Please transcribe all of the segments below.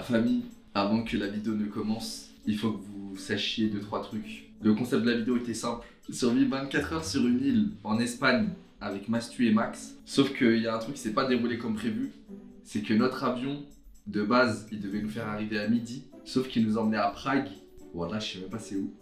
Famille, avant que la vidéo ne commence, il faut que vous sachiez 2-3 trucs. Le concept de la vidéo était simple. Survivre 24 heures sur une île en Espagne avec Mastu et Max. Sauf qu'il y a un truc qui s'est pas déroulé comme prévu. C'est que notre avion, de base, il devait nous faire arriver à midi. Sauf qu'il nous emmenait à Prague. Voilà, je sais même pas c'est où.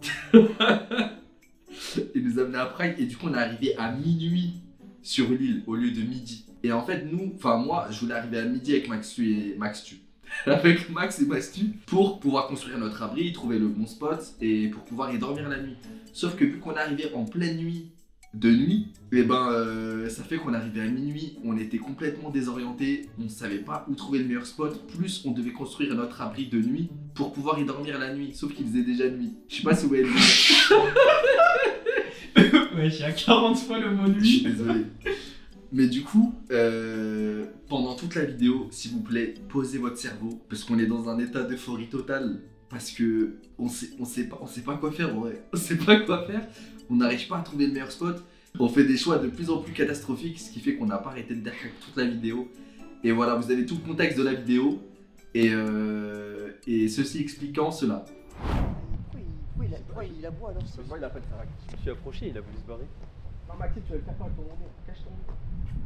Il nous a amené à Prague et du coup on est arrivé à minuit sur l'île au lieu de midi. Et en fait moi je voulais arriver à midi avec avec Max et Mastu pour pouvoir construire notre abri, trouver le bon spot et pour pouvoir y dormir la nuit. Sauf que vu qu'on est arrivé en pleine nuit, et ça fait qu'on arrivait à minuit, on était complètement désorienté, on savait pas où trouver le meilleur spot, plus on devait construire notre abri de nuit pour pouvoir y dormir la nuit, sauf qu'il faisait déjà nuit. Je sais pas si vous voyez le Ouais, j'ai à 40 fois le mot Je suis nuit. désolé. Mais du coup, pendant toute la vidéo, s'il vous plaît, posez votre cerveau, parce qu'on est dans un état d'euphorie totale, parce que on sait pas quoi faire en vrai. On sait pas quoi faire, on n'arrive pas à trouver le meilleur spot, on fait des choix de plus en plus catastrophiques, ce qui fait qu'on n'a pas arrêté de derrière toute la vidéo. Et voilà, vous avez tout le contexte de la vidéo, et ceci expliquant cela. Pourquoi il aboie alors? Moi il a pas de farac. Je me suis approché, il a voulu se barrer. Non Maxime, tu vas le faire pas avec ton nom, cache ton nom.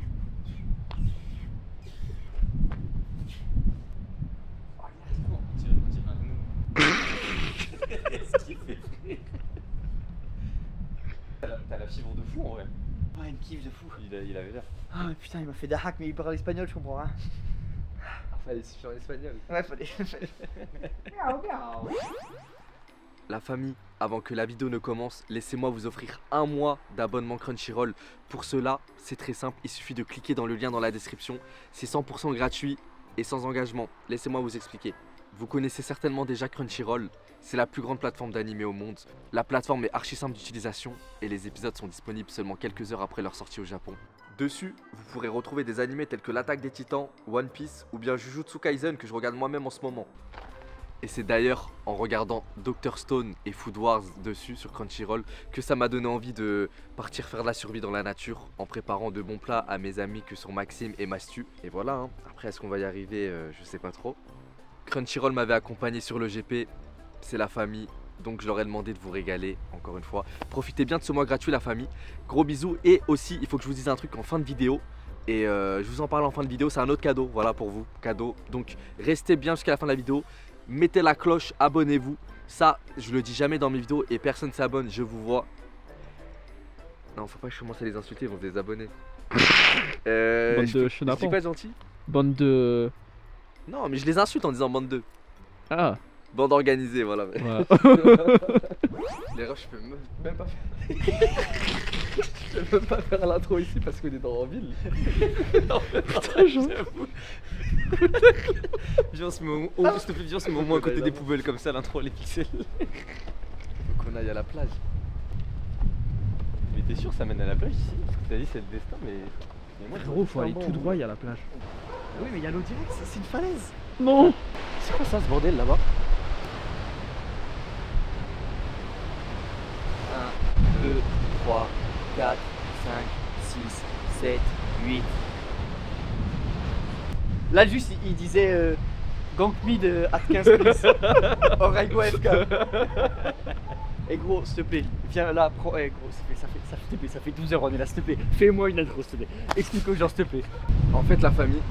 Qu'est-ce qu'il fait? T'as la fibre de fou en vrai. Ouais, une kiffe de fou. Il avait l'air. Ah mais putain, il m'a fait d'hack, mais il parle espagnol, je comprends rien. Fallait suffire en espagnol. Ouais, fallait. Miaou, miaou. La famille, avant que la vidéo ne commence, laissez-moi vous offrir un mois d'abonnement Crunchyroll. Pour cela, c'est très simple, il suffit de cliquer dans le lien dans la description. C'est 100% gratuit et sans engagement. Laissez-moi vous expliquer. Vous connaissez certainement déjà Crunchyroll, c'est la plus grande plateforme d'animé au monde. La plateforme est archi simple d'utilisation et les épisodes sont disponibles seulement quelques heures après leur sortie au Japon. Dessus, vous pourrez retrouver des animés tels que l'Attaque des Titans, One Piece ou bien Jujutsu Kaisen que je regarde moi-même en ce moment. Et c'est d'ailleurs en regardant Dr Stone et Food Wars dessus sur Crunchyroll que ça m'a donné envie de partir faire de la survie dans la nature en préparant de bons plats à mes amis que sont Maxime et Mastu. Et voilà, hein. Après est-ce qu'on va y arriver, je sais pas trop. Crunchyroll m'avait accompagné sur le GP, c'est la famille, donc je leur ai demandé de vous régaler encore une fois. Profitez bien de ce mois gratuit la famille, gros bisous et aussi il faut que je vous dise un truc en fin de vidéo. Et je vous en parle en fin de vidéo, c'est un autre cadeau, voilà pour vous, cadeau. Donc restez bien jusqu'à la fin de la vidéo. Mettez la cloche, abonnez-vous. Ça, je le dis jamais dans mes vidéos et personne s'abonne, je vous vois. Non, faut pas que je commence à les insulter, ils vont se désabonner. Bande de je dis pas gentil. Bande de. Non, mais je les insulte en disant bande 2. Ah. Bande organisée, voilà. Ouais. Les refs, je peux même pas faire. Je peux même pas faire l'intro ici parce qu'on est dans la ville. Non, putain, j'avoue. Viens, s'il te plaît, viens, se met au moins à côté des poubelles comme ça, l'intro les pixels. Faut qu'on aille à la plage. Mais t'es sûr ça mène à la plage ici? Parce que t'as dit c'est le destin, mais moi Gros, faut aller tout droit, il y a la plage. Oui, mais il y a l'eau directe, c'est une falaise. Non. c'est quoi ça ce bordel là-bas? 1, 2, 3, 4, 5, 6, 7, 8. Là, juste, il disait Gank mid at 15 plus. Oraigo FK. Et gros, s'il te plaît, viens là, prends. Eh gros, ça fait 12 heures on est là, s'il te plaît. Fais-moi une intro, s'il te plaît. Explique aux gens, s'il te plaît. En fait, la famille.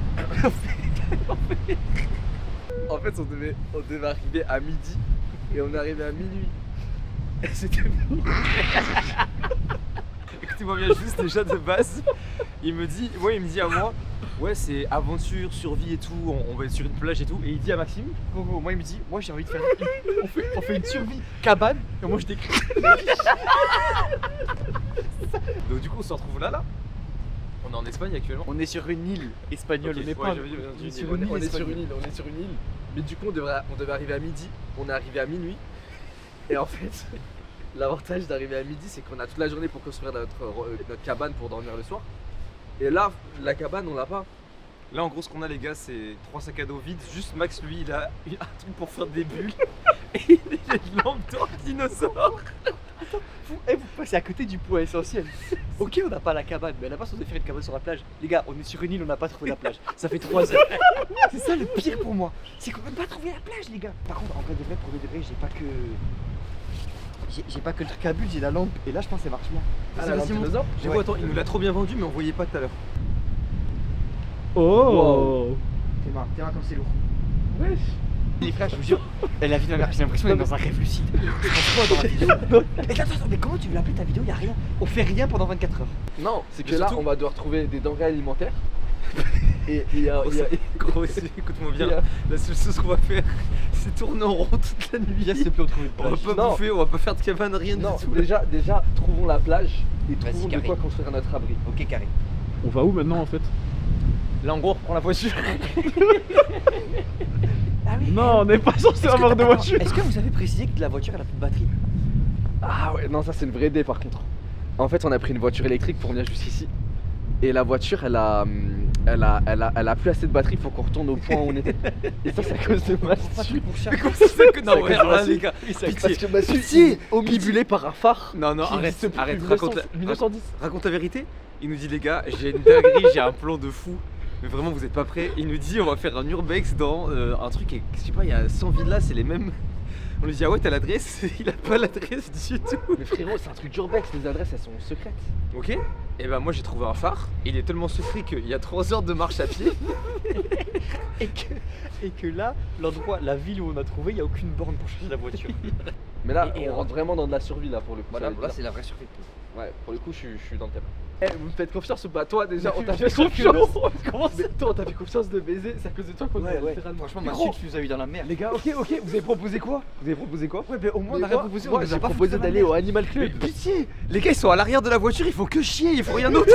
En fait, on devait arriver à midi et on est arrivé à minuit. Et c'était bon. Écoutez-moi bien, juste déjà de base, il me dit à moi, ouais, c'est aventure, survie et tout, on va être sur une plage et tout. Et il dit à Maxime, moi il me dit, moi j'ai envie de faire. On fait une survie cabane, et moi je décris. Donc du coup, on se retrouve là. On est en Espagne actuellement. On est sur une île espagnole, Ok, on est ouais, pas. je veux dire, On est sur une île, mais du coup on devait arriver à midi, on est arrivé à minuit. Et en fait, l'avantage d'arriver à midi, c'est qu'on a toute la journée pour construire notre cabane pour dormir le soir. Et là, la cabane, on l'a pas. Là en gros ce qu'on a les gars c'est 3 sacs à dos vides, juste Max lui il a un truc pour faire des bulles et il a une lampe d'or dinosaure. Vous passez à côté du point essentiel. Ok, on n'a pas la cabane, mais à la base on devait faire une cabane sur la plage. Les gars, on est sur une île, on n'a pas trouvé la plage. Ça fait 3 heures. C'est ça le pire pour moi. C'est qu'on n'a pas trouvé la plage, les gars. Par contre, en vrai de vrai, pour de vrai, j'ai pas que le truc à bulles, j'ai la lampe. Et là, je pense que ça marche bien. Ah, C'est la lampe Simon. dinosaure. J'ai vu, Ouais. attends, il nous l'a trop bien vendu mais on voyait pas tout à l'heure. Oh T'es marre comme c'est lourd. Wesh. Les frères, je vous jure, la vie de ma mère, j'ai l'impression d'être dans un rêve lucide. Franchement, dans la vidéo. Mais attends, mais comment tu veux l'appeler ta vidéo? Y'a rien. On fait rien pendant 24 heures. Non, c'est que Mais là, surtout- on va devoir trouver des denrées alimentaires. Et il y a. Gros, écoute-moi bien, la seule chose qu'on va faire c'est tourner en rond toute la nuit. Viens, s'il te plaît, on trouve une On va plage. pas Non. bouffer, on va pas faire de cabane, rien Non, du tout. déjà, trouvons la plage et Vas-y, trouvons de carré. quoi construire notre abri. Ok, carré. On va où maintenant en fait? Là en gros on reprend la voiture. Ah oui. Non, on n'est pas censé avoir de voiture. Est-ce que vous avez précisé que la voiture elle a plus de batterie? Ah ouais, non, ça c'est une vraie idée par contre. En fait, on a pris une voiture électrique pour venir jusqu'ici. Et la voiture, elle a plus assez de batterie, faut qu'on retourne au point où on était. Et ça, c'est à cause de Pas de Mastu. truc pour cher. Mais comment ça se fait que non, C'est ouais, à cause alors de là, Mastu. les gars, Parce pitié. que Mastu, Si, il est omnibulé par un phare. Non, non, qui arrête, existe depuis arrête, 1910. raconte la vérité. Il nous dit les gars, j'ai une dinguerie, j'ai un plan de fou. Mais vraiment vous êtes pas prêts. Il nous dit on va faire un urbex dans un truc, et, je sais pas, il y a 100 villas, c'est les mêmes. On lui dit ah ouais t'as l'adresse, il a pas l'adresse du tout. Mais frérot, c'est un truc d'urbex, les adresses elles sont secrètes. Ok. Et ben moi j'ai trouvé un phare, il est tellement secret qu'il y a 3 heures de marche à pied. Et que là, l'endroit, la ville où on a trouvé, il n'y a aucune borne pour changer la voiture. Mais là, Et on rentre vraiment dans de la survie là pour le coup. Voilà, ça veut là dire. c'est la vraie survie. Ouais, pour le coup, je suis dans le thème. Eh, vous me faites confiance ou pas? Toi déjà, on t'a fait confiance. confiance. Comment c'est? Toi, on t'a fait confiance de baiser, c'est à cause de toi qu'on a littéralement. Franchement, Mais ma gros, suite nous a eu dans la merde. les gars, ok, vous avez proposé quoi? Ouais, mais au moins on a rien proposé, on Moi, nous j'ai a pas proposé foutu dans la d'aller au merde. Animal Mais Club. pitié. Les gars ils sont à l'arrière de la voiture, il faut que chier, il faut rien d'autre.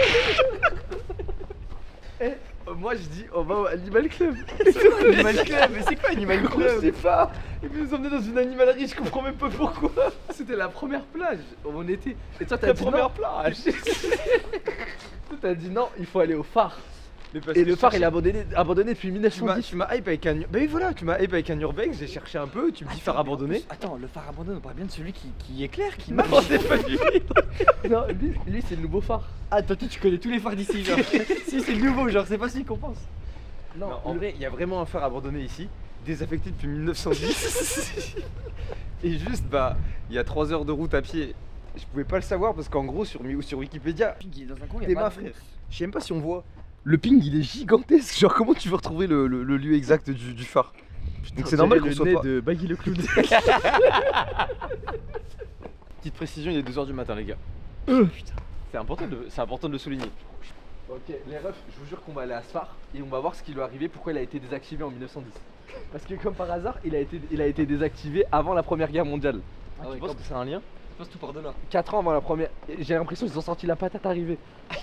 Moi, je dis, on va au Animal Club. Animal Club, mais c'est quoi Animal Gros, Club? je sais pas. Ils nous emmener dans une animalerie, je comprends même pas pourquoi. C'était la première plage où on était. Et toi, t'as dit non. plage. Toi, t'as dit non, il faut aller au phare. Mais parce Et que le je phare, il cherchais- est abandonné depuis Tu m'as 1910. hype avec un. Bah oui, voilà, tu m'as hype avec un urbex, j'ai cherché un peu, tu me dis phare abandonné. Attends, le phare abandonné, on parle bien de celui qui éclaire, qui Non, marche. c'est pas lui. Non, lui c'est le nouveau phare. Ah, toi, tu connais tous les phares d'ici, genre. Si, c'est le nouveau, genre, c'est pas celui qu'on pense. Non, en vrai, il y a vraiment un phare abandonné ici, désaffecté depuis 1910. Et juste, bah, il y a 3 heures de route à pied. Je pouvais pas le savoir parce qu'en gros, sur Wikipédia, Il est dans un coin, il t'es y a ma pas de frère. Je sais même pas si on voit. Le ping, il est gigantesque. Genre, comment tu veux retrouver le lieu exact du phare? Donc, c'est normal qu'on soit pas. de Baggy le clown. Petite précision, il est 2 heures du matin, les gars. Putain. C'est important de le souligner. Ok, les refs, je vous jure qu'on va aller à ce phare et on va voir ce qui lui est arrivé, pourquoi il a été désactivé en 1910. Parce que comme par hasard, il a été désactivé avant la Première Guerre mondiale. Ah ouais, tu penses que c'est un lien? Je pense tout part de là. 4 ans avant la première. J'ai l'impression qu'ils ont sorti la patate arrivée.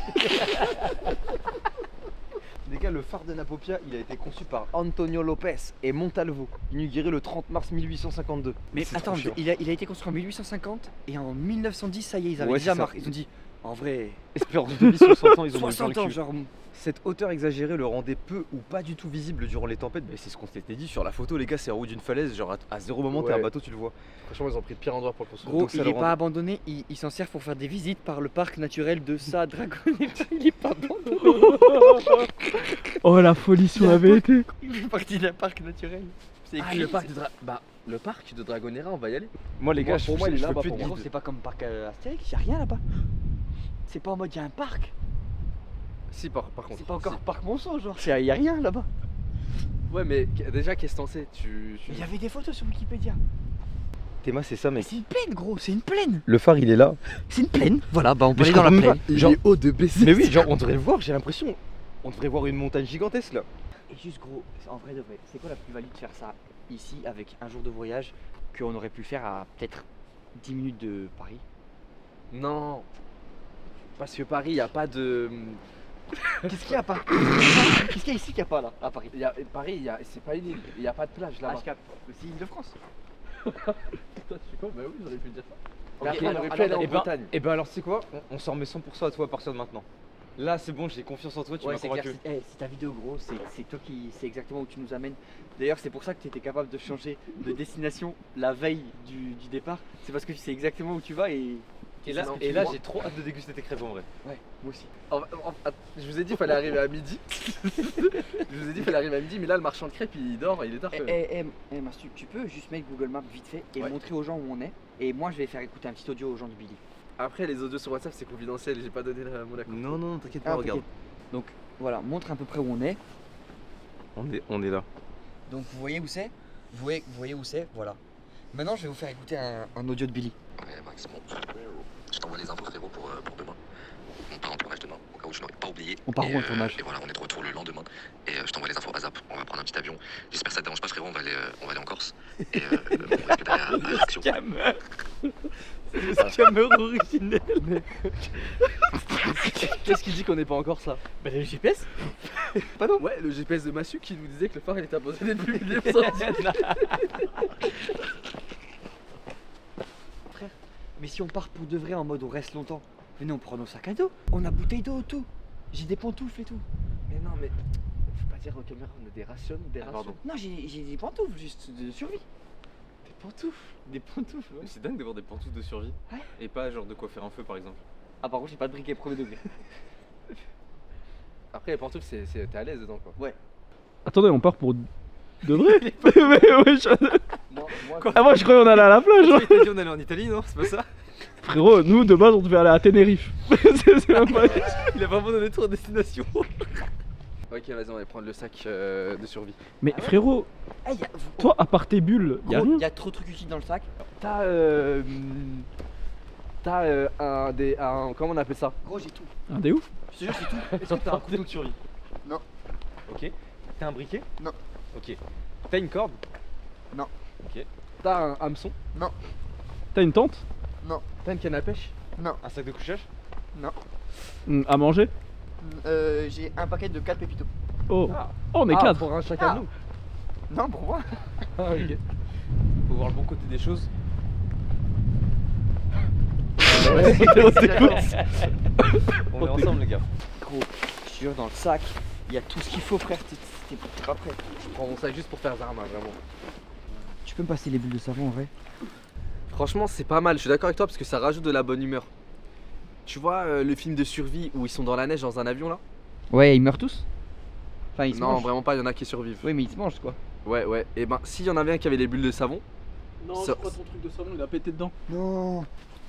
Les gars, le phare de Napopia, il a été conçu par Antonio Lopez et Montalvo, inauguré le 30 mars 1852. Mais C'est attends, trop chiant. il a été construit en 1850 et en 1910, ça y est, ils avaient Ouais, déjà c'est ça. marqué. Ils ont dit, en vrai, Espérance de vie 60 ans, ils ont 60 ans, genre. Cette hauteur exagérée le rendait peu ou pas du tout visible durant les tempêtes. Mais c'est ce qu'on s'était dit sur la photo, les gars, c'est en haut d'une falaise, genre à 0 moment t'es Ouais. un bateau, tu le vois. Franchement, ils ont pris le pire endroit pour le construire. Gros, Donc ça il le est rend- pas abandonné, il s'en sert pour faire des visites par le parc naturel de Sa Dragonnet. Il est pas abandonné. Oh la folie si on avait été. Il fait partie d'un parc naturel. C'est Ah, écrit. le parc de le parc de Dragonera, on va y aller. Moi, les gars, Pour moi, il est je là, veux bah, plus de pour moi, guide. C'est pas comme parc Astérix, y a rien là-bas. C'est pas en mode y a un parc. Si, par contre. C'est pas encore parc Monceau, genre. Y a rien là-bas. Ouais, mais déjà, qu'est-ce que t'en sais? Mais y avait des photos sur Wikipédia. Théma, c'est ça, Mais mec. c'est une plaine, gros, c'est une plaine. Le phare, il est là. C'est une plaine. Voilà, bah on peut Mais aller je dans la comprends plaine. même pas. Genre- est haut de baisser. Mais oui, genre, on devrait le voir, j'ai l'impression. On devrait voir une montagne gigantesque là. Et juste gros, en vrai de vrai, c'est quoi la plus-value de faire ça ici avec un jour de voyage qu'on aurait pu faire à peut-être 10 minutes de Paris? Non. Parce que Paris, il n'y a pas de. Qu'est-ce qu'il y a à Paris? Qu'est-ce qu'il y a ici qu'il n'y a pas là, à Paris? Paris, c'est pas une île. Il n'y a pas de plage là-bas. H4, c'est Île-de-France. Putain, je suis con, bah oui, j'aurais pu dire ça. Mais Ok, après, on alors- aurait pu alors, aller en et ben- Bretagne. Et ben alors, c'est quoi? On s'en remet 100% à toi à partir de maintenant. Là, c'est bon, j'ai confiance en toi, tu Ouais, m'as c'est clair. convaincu. C'est ta vidéo, gros. C'est toi qui. C'est exactement où tu nous amènes. D'ailleurs, c'est pour ça que tu étais capable de changer de destination la veille du départ. C'est parce que tu sais exactement où tu vas et. Et là, c'est ce que tu vois. j'ai trop hâte de déguster tes crêpes en vrai. Ouais, moi aussi. Je vous ai dit qu'il fallait arriver à midi. Je vous ai dit qu'il fallait arriver à midi, mais là le marchand de crêpes il dort, il est tard. Mastu, tu peux juste mettre Google Maps vite fait et Ouais. montrer aux gens où on est. Et moi, je vais faire écouter un petit audio aux gens de Billy. Après les audios sur WhatsApp c'est confidentiel, j'ai pas donné mon accord. Non, t'inquiète Ah, t'inquiète. Donc voilà, montre à peu près où on est. On est là. Donc vous voyez où c'est vous voyez où c'est. Voilà. Maintenant, je vais vous faire écouter un audio de Billy. Ouais, Max, bon. Je t'envoie les infos, frérot, pour demain. On part en tournage demain, au cas où je n'aurais pas oublié. On part Et, où en tournage Et voilà, on est de retour le lendemain. Et je t'envoie les infos à Zap. On va prendre un petit avion. J'espère que ça te dérange pas, frérot. On va aller en Corse. Et on va récupérer à l'action. Le scammer originel. Qu'est-ce qu'il dit qu'on n'est pas encore ça? Bah, le GPS. Pas non. Ouais, le GPS de Massu qui nous disait que le phare il était abandonné depuis 1910. Frère, mais si on part pour de vrai en mode on reste longtemps, venez, on prend nos sacs à dos. On a bouteille d'eau, tout. J'ai des pantoufles et tout. Mais non, mais faut pas dire aux caméras qu'on a des rations, des rations. pardon. Non, j'ai des pantoufles juste de survie. Des pantoufles. Des pantoufles, ouais. C'est dingue d'avoir des pantoufles de survie. Ouais. Et pas genre de quoi faire un feu par exemple. Ah, par contre, j'ai pas de briquet premier degré. Après les pantoufles, t'es à l'aise dedans quoi. Attendez, on part pour de vrai? Mais ouais, Moi, Ah, moi je croyais qu'on allait à la plage. hein. Tu t'as dit on allait en Italie, non? C'est pas ça? Frérot, nous de base on devait aller à Tenerife. C'est même pas... Il a vraiment donné trop de destination. Ok, vas-y, on va prendre le sac de survie. Mais Ah ouais frérot, hey, toi à part tes bulles, y'a rien. il y a trop de trucs utiles dans le sac. T'as comment on appelle ça? Gros, j'ai tout. Un des ouf. Je te jure, c'est tout. Et surtout t'as un couteau de survie. Non. Ok. T'as un briquet? Non. Ok. T'as une corde? Non. Ok. T'as un hameçon? T'as une tente? T'as une canne à pêche? Un sac de couchage? À manger? J'ai un paquet de 4 pépitos. Oh, oh on est Ah, 4. pour un chacun de nous. Non, pour moi. Ah, ok. Faut voir le bon côté des choses. On est ensemble les gars. Gros, je te jure, dans le sac, il y a tout ce qu'il faut, frère. T'es pas prêt. Je prends mon sac juste pour faire Zarma, vraiment. Tu peux me passer les bulles de savon en vrai? Franchement, c'est pas mal, je suis d'accord avec toi parce que ça rajoute de la bonne humeur. Tu vois le film de survie où ils sont dans la neige dans un avion là? Ouais, ils meurent tous. Enfin, ils se Non, mangent. vraiment pas, il y en a qui survivent. Oui, mais ils se mangent quoi. Ouais. Et ben, s'il y en avait un qui avait les bulles de savon, Non, Ça- je crois ton truc de savon il a pété dedans. Non.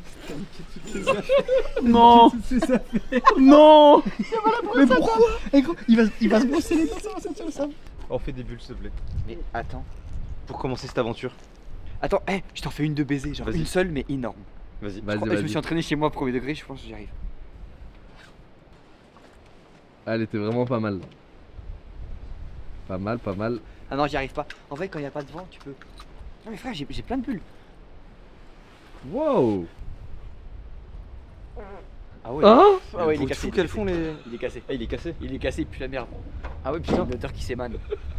Non. Non. Mais pourquoi? Eh gros, il va se brosser les dents, ça va sentir le savon. On fait des bulles s'il te plaît. Mais attends. Pour commencer cette aventure. Attends, je t'en fais une de baiser, genre Vas-y. une seule mais énorme. Vas-y. Je me suis entraîné chez moi premier degré, je pense que j'y arrive. Elle était vraiment pas mal. Pas mal. Ah non, j'y arrive pas. En vrai, quand il n'y a pas de vent, tu peux. Non mais frère, j'ai plein de bulles. Wow. Ah ouais. Hein? Ah ouais, il est Vous cassé. fous qu'elles font les. Il est cassé. Ah il est cassé. Il est cassé, il pue la merde. Ah ouais putain. L'odeur qui s'émane.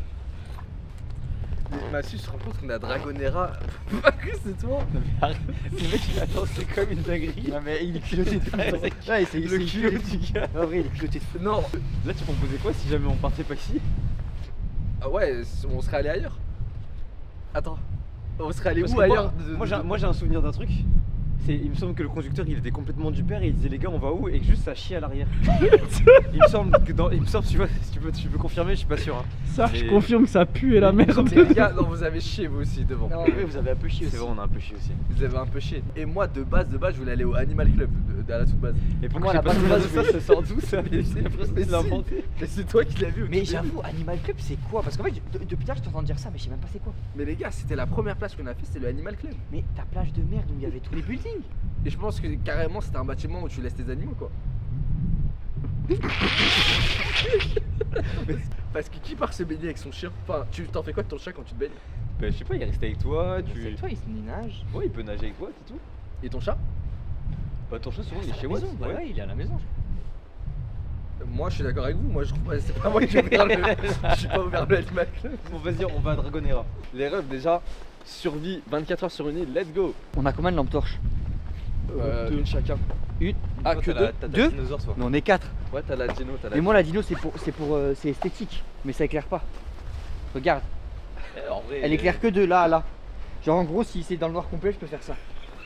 Massu se rend compte qu'on a Dragonera. Pas que c'est toi. Le mec, il attend, c'est comme une dinguerie. Non mais il est culotté de fou. Ouais, c'est Le culot du gars. En vrai, il est culotté de fou. Non. Là tu proposais quoi si jamais on partait pas ici? Ah ouais, on serait allé ailleurs. Attends. On serait allé Parce où que ailleurs? moi j'ai un souvenir d'un truc. Il me semble que le conducteur il était complètement du père et il disait les gars on va où et que juste ça chie à l'arrière. il me semble que tu vois si tu peux confirmer, je suis pas sûr. Hein. Ça, je Et- confirme que ça pue et la merde. Mais les gars, non, vous avez chié vous aussi devant. Non, en vrai, vous avez un peu chié C'est aussi. vrai on a un peu chié aussi. Vous avez un peu chié. Et moi de base, je voulais aller au Animal Club à la toute base. Et Moi, pourquoi la j'ai pas base de souvenir base, de ça, ça sort d'où ça? C'est la Mais il l'a si. inventé. Mais c'est toi qui l'as vu. au Mais tout début. j'avoue, Animal Club, c'est quoi? Parce qu'en fait, depuis tard, je t'entends dire ça, mais je sais même pas c'est quoi. Mais les gars, c'était la première place qu'on a fait, c'était le Animal Club. Mais ta plage de merde où il y avait tous les buildings. Et je pense que carrément c'était un bâtiment où tu laisses tes animaux quoi. Mais parce que qui part se baigner avec son chien? Enfin, tu t'en fais quoi de ton chat quand tu te baignes? Bah je sais pas, il est resté avec toi, C'est toi, il nage. Ouais il peut nager avec toi, c'est tout. Et ton chat? Bah ton chat souvent il À est la chez moi. maison, bah ouais, il est à la maison. Moi je suis d'accord avec vous, moi je trouve pas, c'est pas moi qui vais ouvrir le. Je suis pas ouvert le Animal Club. Bon vas-y on va à Dragonera. Les refs déjà, survie 24 heures sur une île, let's go! On a combien de lampes torches? Une chacun. Ah, que t'as ta deux dinosaure, toi. Mais on est 4. Ouais, t'as la dino, t'as la Mais moi la dino c'est esthétique, mais ça éclaire pas. Regarde, En vrai, elle éclaire que de là à là. Genre en gros si c'est dans le noir complet je peux faire ça.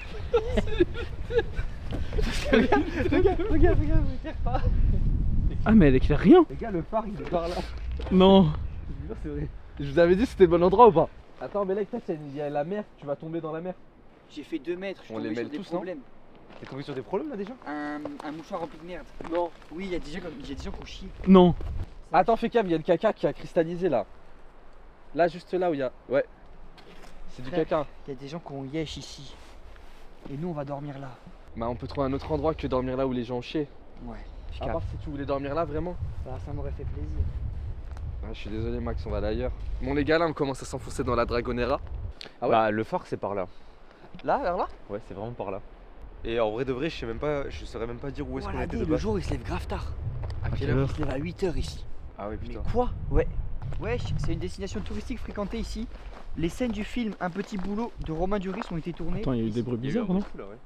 regarde, elle éclaire pas. Ah, mais elle éclaire rien. Regarde le phare il est par là. Non. Je te jure, c'est vrai. Je vous avais dit c'était le bon endroit ou pas? Attends, mais là, il y a la mer, tu vas tomber dans la mer. J'ai fait 2 mètres, je suis On tombé les sur mêle des tous, non problèmes. T'es tombé sur des problèmes là déjà? Un mouchoir rempli de merde. Non. Oui, il y a des gens qui ont chié. Non. Attends, fais cam, il y a le caca qui a cristallisé là. Là, juste là où il y a. Ouais. C'est du Frère. caca. Il y a des gens qui ont yesh ici. Et nous on va dormir là. Bah, on peut trouver un autre endroit que dormir là où les gens ont chié. Ouais, je À part si tu voulais dormir là vraiment. Bah, ça m'aurait fait plaisir. Ah, je suis désolé, Max, on va aller ailleurs. Bon, les gars, là, on commence à s'enfoncer dans la Dragonera. Ah ouais. Bah, le phare, c'est par là. Là, vers là? Ouais, c'est vraiment par là. Et en vrai de vrai, je saurais même pas dire où est-ce qu'on Voilà, était de le base. jour il se lève grave tard. À quelle quelle heure heure? Il se lève à 8h ici. Ah ouais, Mais putain. quoi? Ouais. Wesh, c'est une destination touristique fréquentée ici. Les scènes du film Un petit boulot de Romain Duris ont été tournées. Attends, il y a eu des bruits bizarres, non? Là, ouais.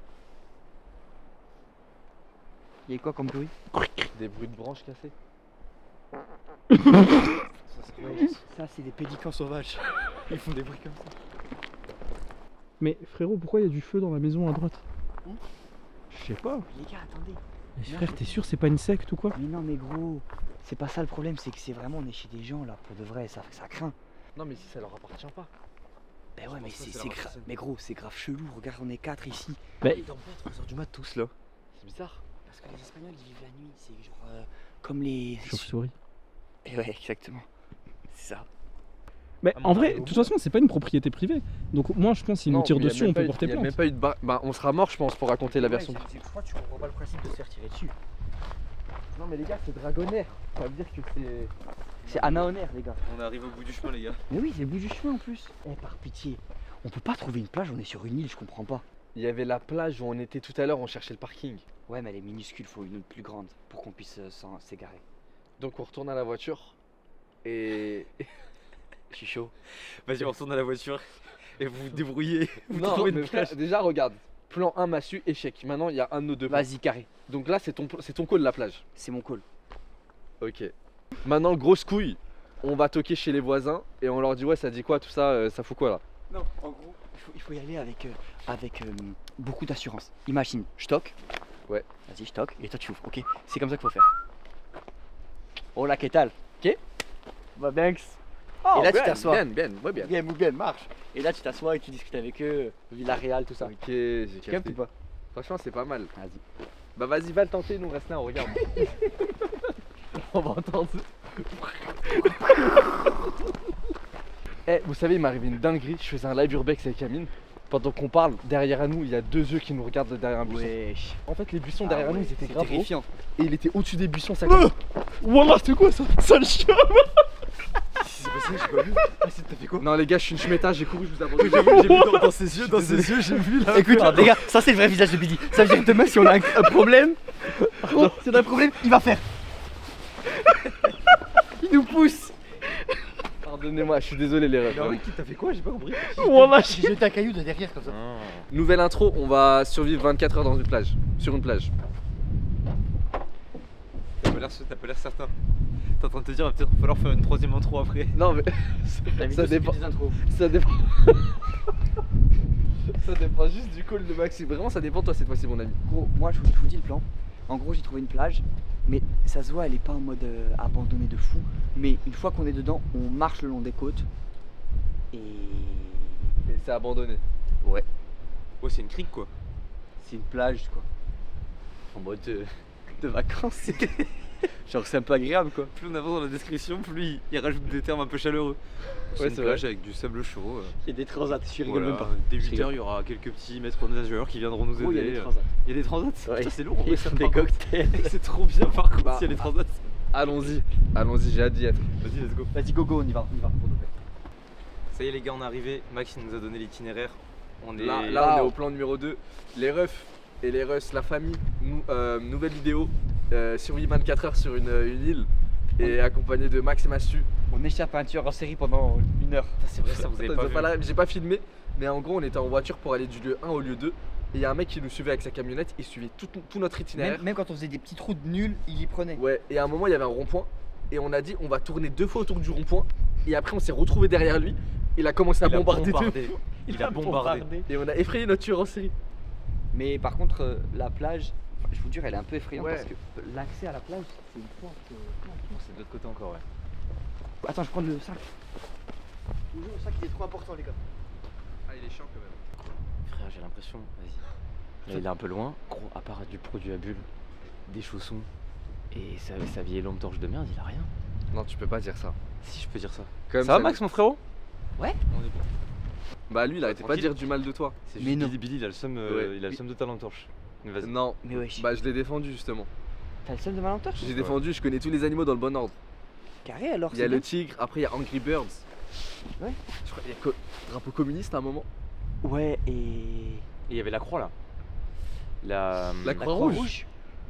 Il y a quoi comme bruit? Des bruits de branches cassées. Ça, c'est des pélicans sauvages. Ils font des bruits comme ça. Mais frérot, pourquoi il y a du feu dans la maison à droite? Hein? Je sais pas. Les gars, attendez. Mais frère, t'es sûr c'est pas une secte ou quoi? Mais non, mais gros, c'est pas ça le problème, c'est que c'est vraiment, on est chez des gens là, pour de vrai, ça craint. Non, mais si ça leur appartient pas. Ben ouais, mais pense pas que c'est c'est la grave. personne. Mais gros, c'est grave chelou. Regarde, on est 4 ici. Bah, Ils dorment pas à 3h du mat tous là. C'est bizarre. Parce que les Espagnols, ils vivent la nuit. C'est genre comme les. chauve-souris. Et ouais, exactement. C'est ça. Mais Ah, en mais vrai, au de toute façon, c'est pas une propriété privée. Donc moi, je pense s'ils nous Non, tirent mais y a dessus, même on pas peut eu- porter y a plainte. même pas eu de bah, on sera mort, je pense, pour raconter la version. Je crois que tu comprends pas le principe de se faire tirer dessus. Non, mais les gars, c'est Dragonair. Ça veut dire que c'est. C'est anaonaire, les gars. On arrive au bout du chemin, les gars. Mais oui, c'est le bout du chemin en plus. Eh, par pitié. On peut pas trouver une plage, on est sur une île, je comprends pas. Il y avait la plage où on était tout à l'heure, on cherchait le parking. Ouais, mais elle est minuscule, faut une autre plus grande pour qu'on puisse s'égarer. Donc on retourne à la voiture. Et. Je suis chaud. Vas-y, on retourne à la voiture et vous vous débrouillez. Vous Non, trouvez mais une frère, plage. déjà regarde. Plan 1 massue, échec. Maintenant il y a un de nos deux. plans. Vas-y, carré. Donc là c'est ton call la plage. C'est mon call. Ok. Maintenant grosse couille. On va toquer chez les voisins et on leur dit ouais ça dit quoi tout ça, ça fout quoi là? Non, en gros, il faut y aller avec beaucoup d'assurance. Imagine, je toque. Ouais. Vas-y, je toque et toi tu ouvres, ok? C'est comme ça qu'il faut faire. Hola, ¿qué tal? Ok? Va bien. Et là, tu t'assois. Bien, ouais bien. Bien, bien, marche. Et là, tu t'assois et tu discutes avec eux, Villarreal, tout ça. Ok, j'ai Tu captes capté. ou pas? Franchement c'est pas mal. Vas-y. Bah vas-y va le tenter, nous on reste là, on regarde. On va entendre. Eh, vous savez, il m'est arrivé une dinguerie. Je faisais un live urbex avec Amine. Pendant qu'on parle, derrière à nous, il y a deux yeux qui nous regardent derrière un buisson. Wesh. En fait, les buissons derrière nous, ils étaient grave hauts. terrifiant. Et il était au-dessus des buissons, ça. Wallah, c'est quoi ça? Ça le chien. Qu'est-ce qui s'est passé? J'ai pas vu. Ah, si, t'as fait quoi? Non, les gars, je suis une schmetta, j'ai couru, je vous abandonne. J'ai vu dans ses yeux, j'ai vu là. Écoute, les gars, ça c'est le vrai visage de Billy. Ça veut dire que demain, si on a un problème, oh, si on a un problème, il va faire. Il nous pousse. Pardonnez-moi, je suis désolé, les refs. Mais en vrai, t'as fait quoi? J'ai pas compris. Wallah, J'ai jeté un caillou de derrière comme ça. Nouvelle intro, on va survivre 24 heures dans une plage. Sur une plage. T'as pas l'air certain. T'es en train de te dire, va peut-être falloir faire une troisième intro après. Non, mais ça dépend. Ça dépend. Ça dépend juste du call de Maxi. Vraiment, ça dépend de toi cette fois-ci, mon ami. Gros, moi je vous dis le plan. En gros, j'ai trouvé une plage, mais ça se voit, elle est pas en mode abandonnée de fou. Mais une fois qu'on est dedans, on marche le long des côtes. Et. Et c'est abandonné. Ouais, Ouais, c'est une crique quoi. c'est une plage quoi. En mode de vacances. Genre, c'est un peu agréable quoi. Plus on avance dans la description, plus il rajoute des termes un peu chaleureux. Ouais, C'est une c'est plage avec du sable chaud. Il y a des transats, je rigole Voilà. même pas. Dès Je 8 h, il y aura quelques petits maîtres nageurs qui viendront nous Gros, il y a aider. des transats. Il y a des transats. Ouais. Putain, c'est lourd. en vrai, Ils ça, font des par contre. cocktails. C'est trop bien par contre Bah, s'il y a des transats. Allons-y, j'ai hâte d'y être. Vas-y, let's go. Vas-y, go, on y va, pour de vrai. Ça y est les gars, on est arrivé. Max il nous a donné l'itinéraire. On est Là, on est au plan numéro 2. Les refs et les russes, la famille, nouvelle vidéo. Survie 24 heures sur une île. Et accompagné de Max et Massu. On échappe à un tueur en série pendant 1 heure. C'est vrai, ça vous avez Attends, pas vu. j'ai pas filmé, mais en gros on était en voiture pour aller du lieu 1 au lieu 2 Et il y a un mec qui nous suivait avec sa camionnette, il suivait tout notre itinéraire. Même quand on faisait des petites routes nulles, il y prenait. Ouais, et à un moment il y avait un rond-point et on a dit on va tourner 2 fois autour du rond-point et après on s'est retrouvé derrière lui. Il a commencé à bombarder tout. Il a bombardé. Et on a effrayé notre tueur en série. Mais par contre, la plage, enfin, je vous jure, elle est un peu effrayante Ouais. parce que l'accès à la plage, c'est une porte. C'est de l'autre côté encore, ouais. Attends, je prends le sac. Je vous jure, le sac il est trop important, les gars. Ah, il est chiant quand même. Frère, j'ai l'impression, vas-y. Là, il est un peu loin. Gros, à part du produit à bulles, des chaussons et sa vieille lampe torche de merde, il a rien. Non, tu peux pas dire ça. Si je peux dire ça. Comme Ça va, Max, mon frérot? Ouais. On est bon. Bah lui, il arrêtait pas de Tranquille. dire du mal de toi. C'est Mais juste non. Billy, il a le seum, Ouais. il a le seum de ta lampe torche. Mais vas-y. Non. Mais wesh. Bah je l'ai défendu justement. T'as le seum de ma lampe torche? J'ai défendu, je connais tous les animaux dans le bon ordre. Carré alors. Il y a c'est le bien. tigre, après il y a Angry Birds. Ouais. Je crois qu'il y a drapeau communiste à un moment. Ouais, et. Et il y avait la croix là. La croix rouge.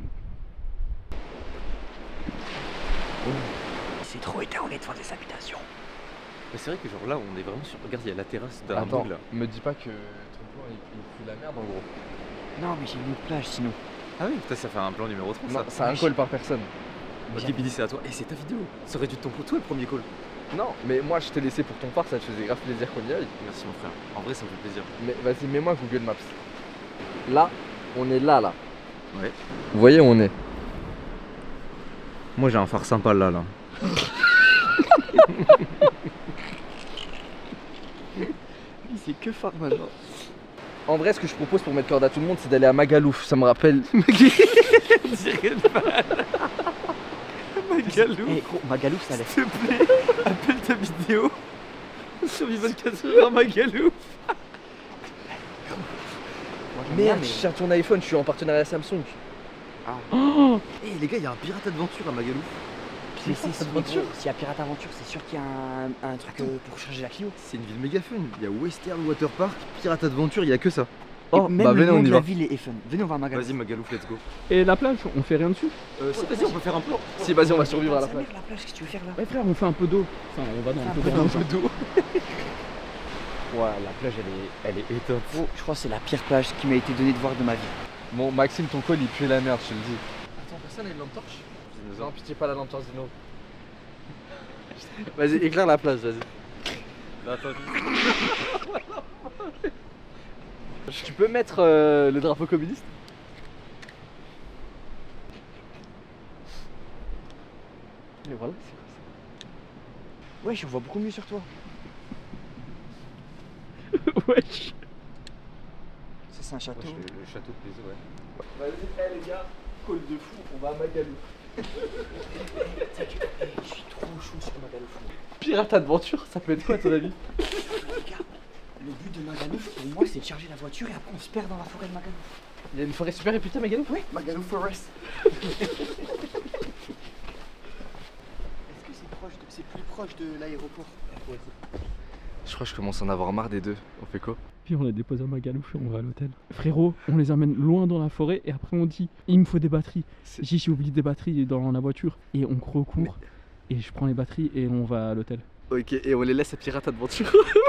C'est trop éterné devant des habitations. Mais c'est vrai que genre là, on est vraiment sur. Regarde, il y a la terrasse d'un Attends, bout là. me dis pas que ton plan il pue la merde en gros. Non, mais j'ai une autre plage sinon. Ah oui, putain, ça fait un plan numéro 3 Non, ça. c'est un call par personne. Ok, Billy, c'est à toi. Et c'est ta vidéo. Ça aurait dû être ton toi le premier call. Non, mais moi je t'ai laissé pour ton part, ça te faisait grave plaisir qu'on y aille. Merci mon frère. En vrai, ça me fait plaisir. Mais vas-y, mets-moi Google Maps. Là, on est là. Ouais. Vous voyez où on est? Moi, j'ai un phare sympa là. C'est que phare maintenant. En vrai, ce que je propose pour mettre corde à tout le monde, c'est d'aller à Magalouf. Ça me rappelle. Magalou, Eh gros, Magalouf ça laisse. s'il te plaît, appelle ta vidéo. Survie 24 heures à Magalou. Merde, je cherche ton iPhone, je suis en partenariat Samsung. Eh les gars, il y a un pirate adventure à Magalou. Mais c'est sûr, gros, s'il y a Pirate Aventure, c'est sûr qu'il y a un truc pour charger la Clio. C'est une ville méga fun. Il y a Western Water Park, Pirate Adventure, il y a que ça. Oh, Même bah le venez, nom on de y la va. ville est fun. Venez, on va à Magalouf. Vas-y Magalouf, let's go. Et la plage, on fait rien dessus? Si, vas-y, on peut faire un plan. Si, vas-y, on va survivre à la Sa fin. mère, la plage, qu'est-ce que tu veux faire là? Ouais frère, on fait un peu d'eau. Enfin, on va dans un peu d'eau. Ouais, la plage, elle est éteinte. Gros, je crois que c'est la pire plage qui m'a été donnée de voir de ma vie. Bon, Maxime, ton call il pue la merde, je te le dis. Attends, personne a une lampe torche? Non, pitié, pas la lampe torche Dino. Vas-y, éclaire la plage, vas-y. Tu peux mettre le drapeau communiste? Et voilà, c'est quoi Ouais, je vois beaucoup mieux sur toi. Wesh. Ça, c'est un château. Le château de Pézo, ouais. Vas-y, les gars, call de fou, on va à Magalou. Je suis trop chaud sur Magalouf. Pirate Adventure, ça peut être quoi à ton avis? Les gars, le but de Magalouf, pour moi, c'est de charger la voiture et après on se perd dans la forêt de Magalouf. Il y a une forêt super réputée à Magalou? Oui, Magalouf Forest. Est-ce que c'est plus proche de l'aéroport? Je crois que je commence à en avoir marre des deux. On fait quoi? Puis on les dépose à Magalouf et on va à l'hôtel. Frérot, on les amène loin dans la forêt et après on dit il me faut des batteries. J'ai oublié des batteries dans la voiture et on recourt et je prends les batteries et on va à l'hôtel. Ok, et on les laisse à Pirate Adventure.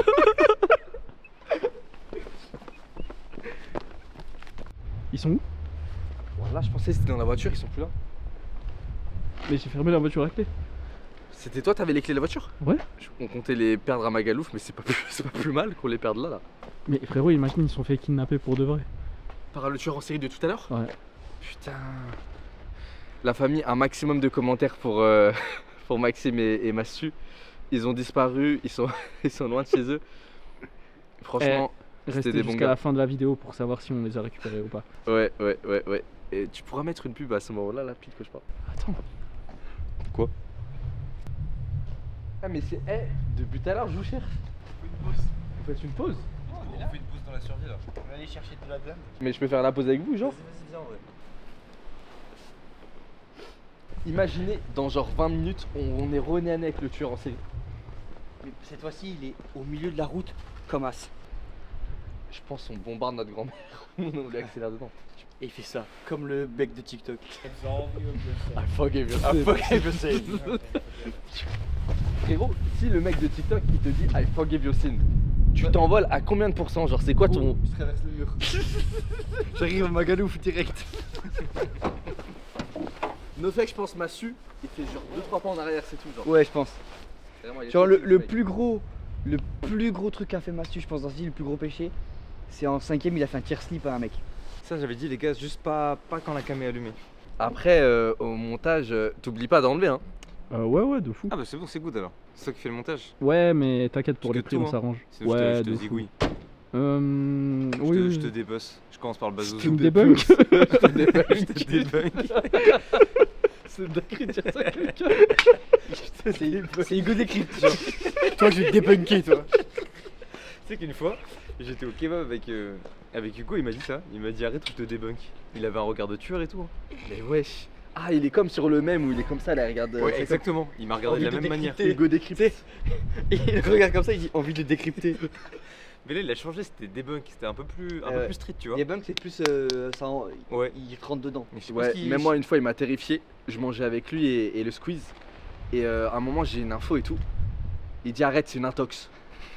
Ils sont où? Voilà, je pensais que c'était dans la voiture, ils sont plus là. Mais j'ai fermé la voiture à clé. C'était toi, t'avais les clés de la voiture? Ouais. On comptait les perdre à Magalouf, mais c'est pas plus mal qu'on les perde là. Mais frérot, imagine ils se sont fait kidnapper pour de vrai. Par le tueur en série de tout à l'heure? Ouais. Putain. La famille, un maximum de commentaires pour, pour Maxime et Massu. Ils ont disparu, ils sont loin de chez eux. Franchement, c'était Restez des bons jusqu'à gars. la fin de la vidéo pour savoir si on les a récupérés ou pas. Ouais. Et tu pourras mettre une pub à ce moment-là, la pile que je parle. Attends. Quoi? Ah mais c'est... depuis tout à l'heure je vous cherche. Vous faites une pause? On fait une pause dans la survie là. On va aller chercher de la viande. Mais je peux faire la pause avec vous, genre? Vas-y, viens en vrai. Imaginez, dans genre 20 minutes, on est rené avec le tueur en série. Mais cette fois-ci, il est au milieu de la route comme as. Je pense qu'on bombarde notre grand-mère. On lui accélère dedans. Et il fait ça, comme le bec de TikTok. I forgive you. Frérot, si le mec de TikTok il te dit I forgive your sin, Tu t'envoles à combien de pourcents? Genre c'est quoi ton... Je traverse le mur. J'arrive à Magalouf direct. No fake, je pense Massu, il fait genre 2-3 pas en arrière, c'est tout genre. Ouais, je pense. Vraiment, il est Genre trop le fake. plus gros truc qu'a fait Massu, je pense dans ce le plus gros péché, c'est en 5ème, il a fait un tear slip à un mec. Ça, j'avais dit, les gars, juste pas quand la cam est allumée. Après, au montage, t'oublies pas d'enlever hein. Ouais, de fou. Ah bah c'est bon, c'est good alors. C'est toi qui fais le montage. Ouais, mais t'inquiète, pour Parce les que prix, tout, on hein. s'arrange. Sinon Ouais, je te de fou. zigouille. Oui, Je te débosse. Je commence par le bazo. Tu me débunk. Je te débunk. C'est dingue de dire ça. C'est Hugo Décrypte, genre. Toi, je vais te débunker, toi. Tu sais qu'une fois, j'étais au kebab avec Hugo, il m'a dit ça. Il m'a dit arrête ou je te débunk. Il avait un regard de tueur et tout. hein. Mais wesh. Ah, il est comme sur le même où il est comme ça, là, regarde. Ouais, exactement. Il m'a regardé de la même manière. Hugo décrypté. Et il regarde comme ça, il dit envie de décrypter. Mais là, il a changé, c'était débunk. C'était un peu plus strict, tu vois. Débunk, c'est plus. Ouais. Il rentre dedans. Mais je sais pas Ouais, ce qu'il- même moi une fois il m'a terrifié. Je mangeais avec lui et le squeeze. Et à un moment j'ai une info et tout. Il dit arrête, c'est une intox.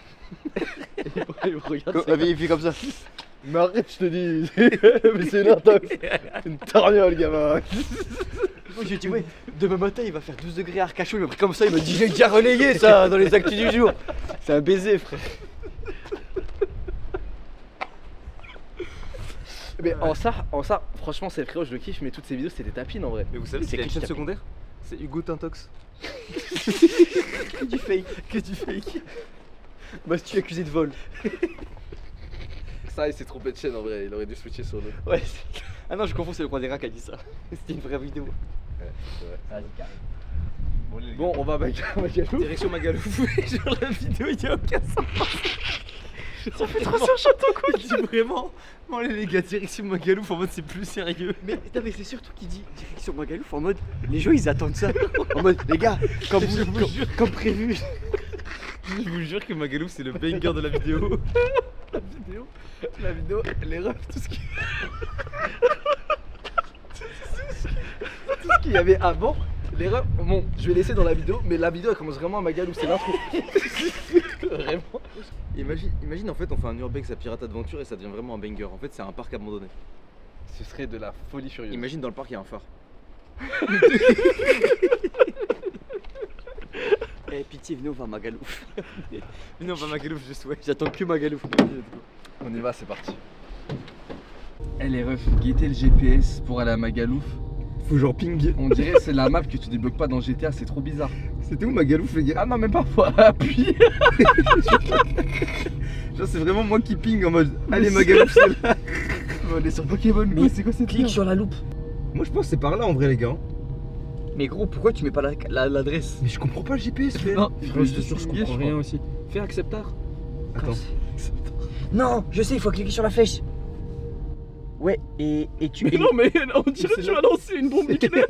Il me regarde. Il fait comme ça. Mais arrête, je te dis. Mais c'est une intox. Une torgnole, gamin. Moi j'ai dit ouais, demain matin il va faire 12 degrés à Arcachon, il m'a pris comme ça, il m'a dit j'ai déjà relayé ça dans les actus du jour. C'est un baiser frère. Mais en ça, franchement c'est le frérot, je le kiffe, mais toutes ces vidéos c'est des tapines en vrai. Mais vous savez, C'est c'est une qui chaîne qui t'a secondaire. C'est Hugo Tintox. Que du fake. Que du fake. Mastu accusé de vol. Ça il s'est trompé de chaîne en vrai, il aurait dû switcher sur l'autre. Ouais. Ah non je confonds, c'est le roi des rats qui a dit ça. C'était une vraie vidéo. Vas-y carré. Bon, on va avec Direction Magalouf. Sur la vidéo, il y a aucun sens. Ça fait trop sur château quoi. Il dit vraiment. Bon, allez les gars, direction Magalouf en mode c'est plus sérieux. Mais c'est surtout qu'il dit direction Magalouf en mode les gens ils attendent ça. En mode les gars, comme prévu. Je vous jure que Magalouf c'est le banger de la vidéo. La vidéo, les refs, tout ce qu'il y avait avant, les refs, bon, je vais laisser dans la vidéo, mais la vidéo elle commence vraiment à Magalouf, c'est l'intro. Vraiment. Imagine en fait on fait un urbex à Pirate Adventure et ça devient vraiment un banger. En fait c'est un parc abandonné. Ce serait de la folie furieuse. Imagine dans le parc il y a un phare. Eh pitié venez on va à Magalouf. Non pas Magalouf juste ouais. J'attends que Magalouf. On y va, c'est parti. Eh les refs, guettez le GPS pour aller à Magalouf. Faut genre ping. On dirait c'est la map que tu débloques pas dans GTA, c'est trop bizarre. C'était où Magalouf les gars? Ah non, même parfois, appuie. Genre c'est vraiment moi qui ping en mode allez Magalouf c'est là. On est sur Pokémon Go, c'est quoi cette Clique merde? sur la loupe. Moi je pense que c'est par là en vrai les gars. Mais gros pourquoi tu mets pas l'adresse? Mais je comprends pas le GPS frère. Non, je je suis comprends je rien crois. aussi. Fais acceptar. Attends. Non, je sais, il faut cliquer sur la flèche. Ouais, et tu. Mais non, mais on dirait que tu vas lancer une bombe nucléaire.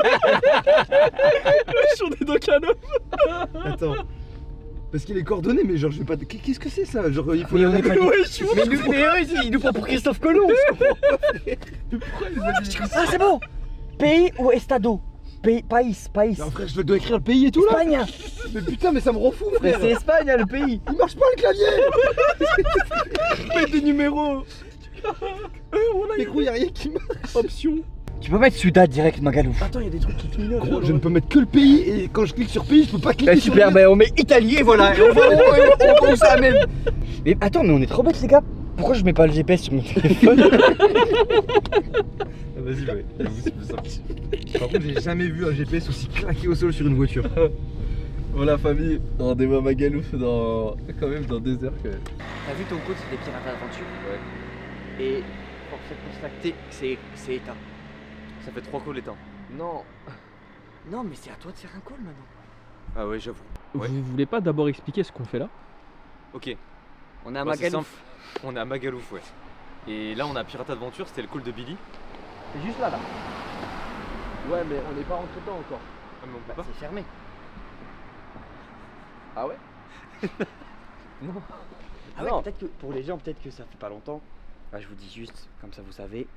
Sur des deux canons. Attends. Parce qu'il est coordonné mais genre je vais pas. Qu'est-ce que c'est ça? Genre il faut. Mais on est pas. Ouais, je suis Mais il nous prend pour Christophe Colomb. Ah, c'est bon. Pays ou estado? País. Non frère je dois écrire le pays et tout là. Espagne. Mais putain mais ça me rend fou Mais frère. c'est Espagne, hein, le pays. Il marche pas le clavier. Mets des numéros. Mais gros y'a rien qui marche. Option. Tu peux mettre Ciudad direct, Magalouf. Attends, il y a des trucs qui clignotent. Gros je ne peux mettre que le pays et quand je clique sur pays je peux pas cliquer Bah sur super, le... bah on met Italie et voilà. Et on va où ça même. Mais attends, mais on est trop bêtes les gars. Pourquoi je mets pas le GPS sur mon téléphone? Ah, vas-y ouais, j'avoue, c'est plus simple. Par contre j'ai jamais vu un GPS aussi claqué au sol sur une voiture. Bon la famille, rendez-vous à Magalouf dans quand même dans 2 heures quand même. T'as vu ton code, c'est des pirates d'aventure? Ouais. Et force est de constater que c'est éteint. Ça fait 3 calls éteints. Non. Non, mais c'est à toi de faire un call maintenant. Ah ouais j'avoue. Ouais. Vous voulez pas d'abord expliquer ce qu'on fait là? Ok. On est à Bah, c'est Magalouf. simple. On est à Magalouf ouais. Et là on a Pirate Adventure, c'était le call de Billy. C'est juste là. Ouais mais on n'est pas rentré dedans encore. Ah mais on peut Bah, pas. c'est fermé. Ah ouais? Ah ouais, Non. peut-être que pour les gens, peut-être que ça fait pas longtemps. Bah, je vous dis juste, comme ça vous savez,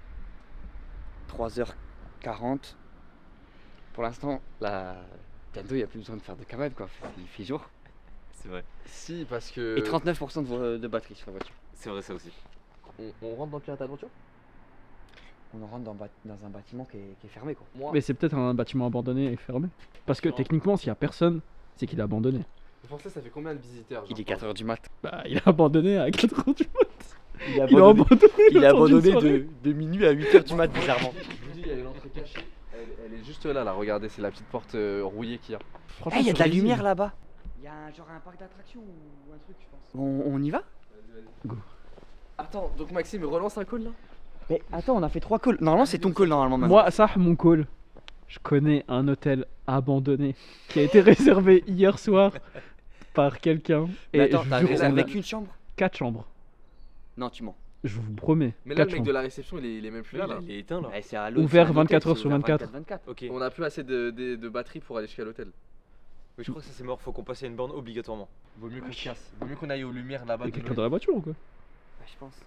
3h40. Pour l'instant, là, bientôt il n'y a plus besoin de faire de camarades quoi. Il fait jour. c'est vrai. Si, parce que. Et 39% de batterie sur la voiture. C'est vrai, ça aussi. On rentre dans Pirate Adventure. On en rentre dans un bâtiment qui est fermé quoi. Moi, Mais c'est peut-être un bâtiment abandonné et fermé. Parce que techniquement, s'il y a personne, c'est qu'il est abandonné. vous pensez ça fait combien de visiteurs Il est genre, 4h du mat. Bah, il est abandonné à 4h du mat. Il est Il est abandonné. Il est le temps d'une abandonné soirée. de minuit à 8h du mat bizarrement. Je vous dis, il y a une entrée cachée. Elle est juste là, regardez, c'est la petite porte rouillée qu'il y a. Franchement, Eh, il y a de sur la les lumière îles. là-bas. Il y a genre un parc d'attractions ou un truc je pense. On y va? Attends, donc Maxime relance un call là. Mais attends, on a fait 3 calls. Normalement c'est ton call normalement maintenant. Moi, ça, mon call. Je connais un hôtel abandonné qui a été réservé hier soir par quelqu'un. Mais attends, je t'as vous jure, réservé on a qu'une chambre? 4 chambres. Non, tu mens. Je vous promets. Mais là, le 4 mec chambres. de la réception, il est même plus là. Il est éteint là. Eh, c'est à Ouvert c'est un hôtel, 24 heures c'est sur ouvert 24. 24. Ok. On a plus assez de batterie pour aller jusqu'à l'hôtel. Oui, je crois que ça c'est mort, faut qu'on passe à une borne obligatoirement. Vaut mieux qu'on se casse. Vaut mieux qu'on aille aux lumières là-bas. Il y a de quelqu'un Noël. dans la voiture ou quoi? Ouais, je pense.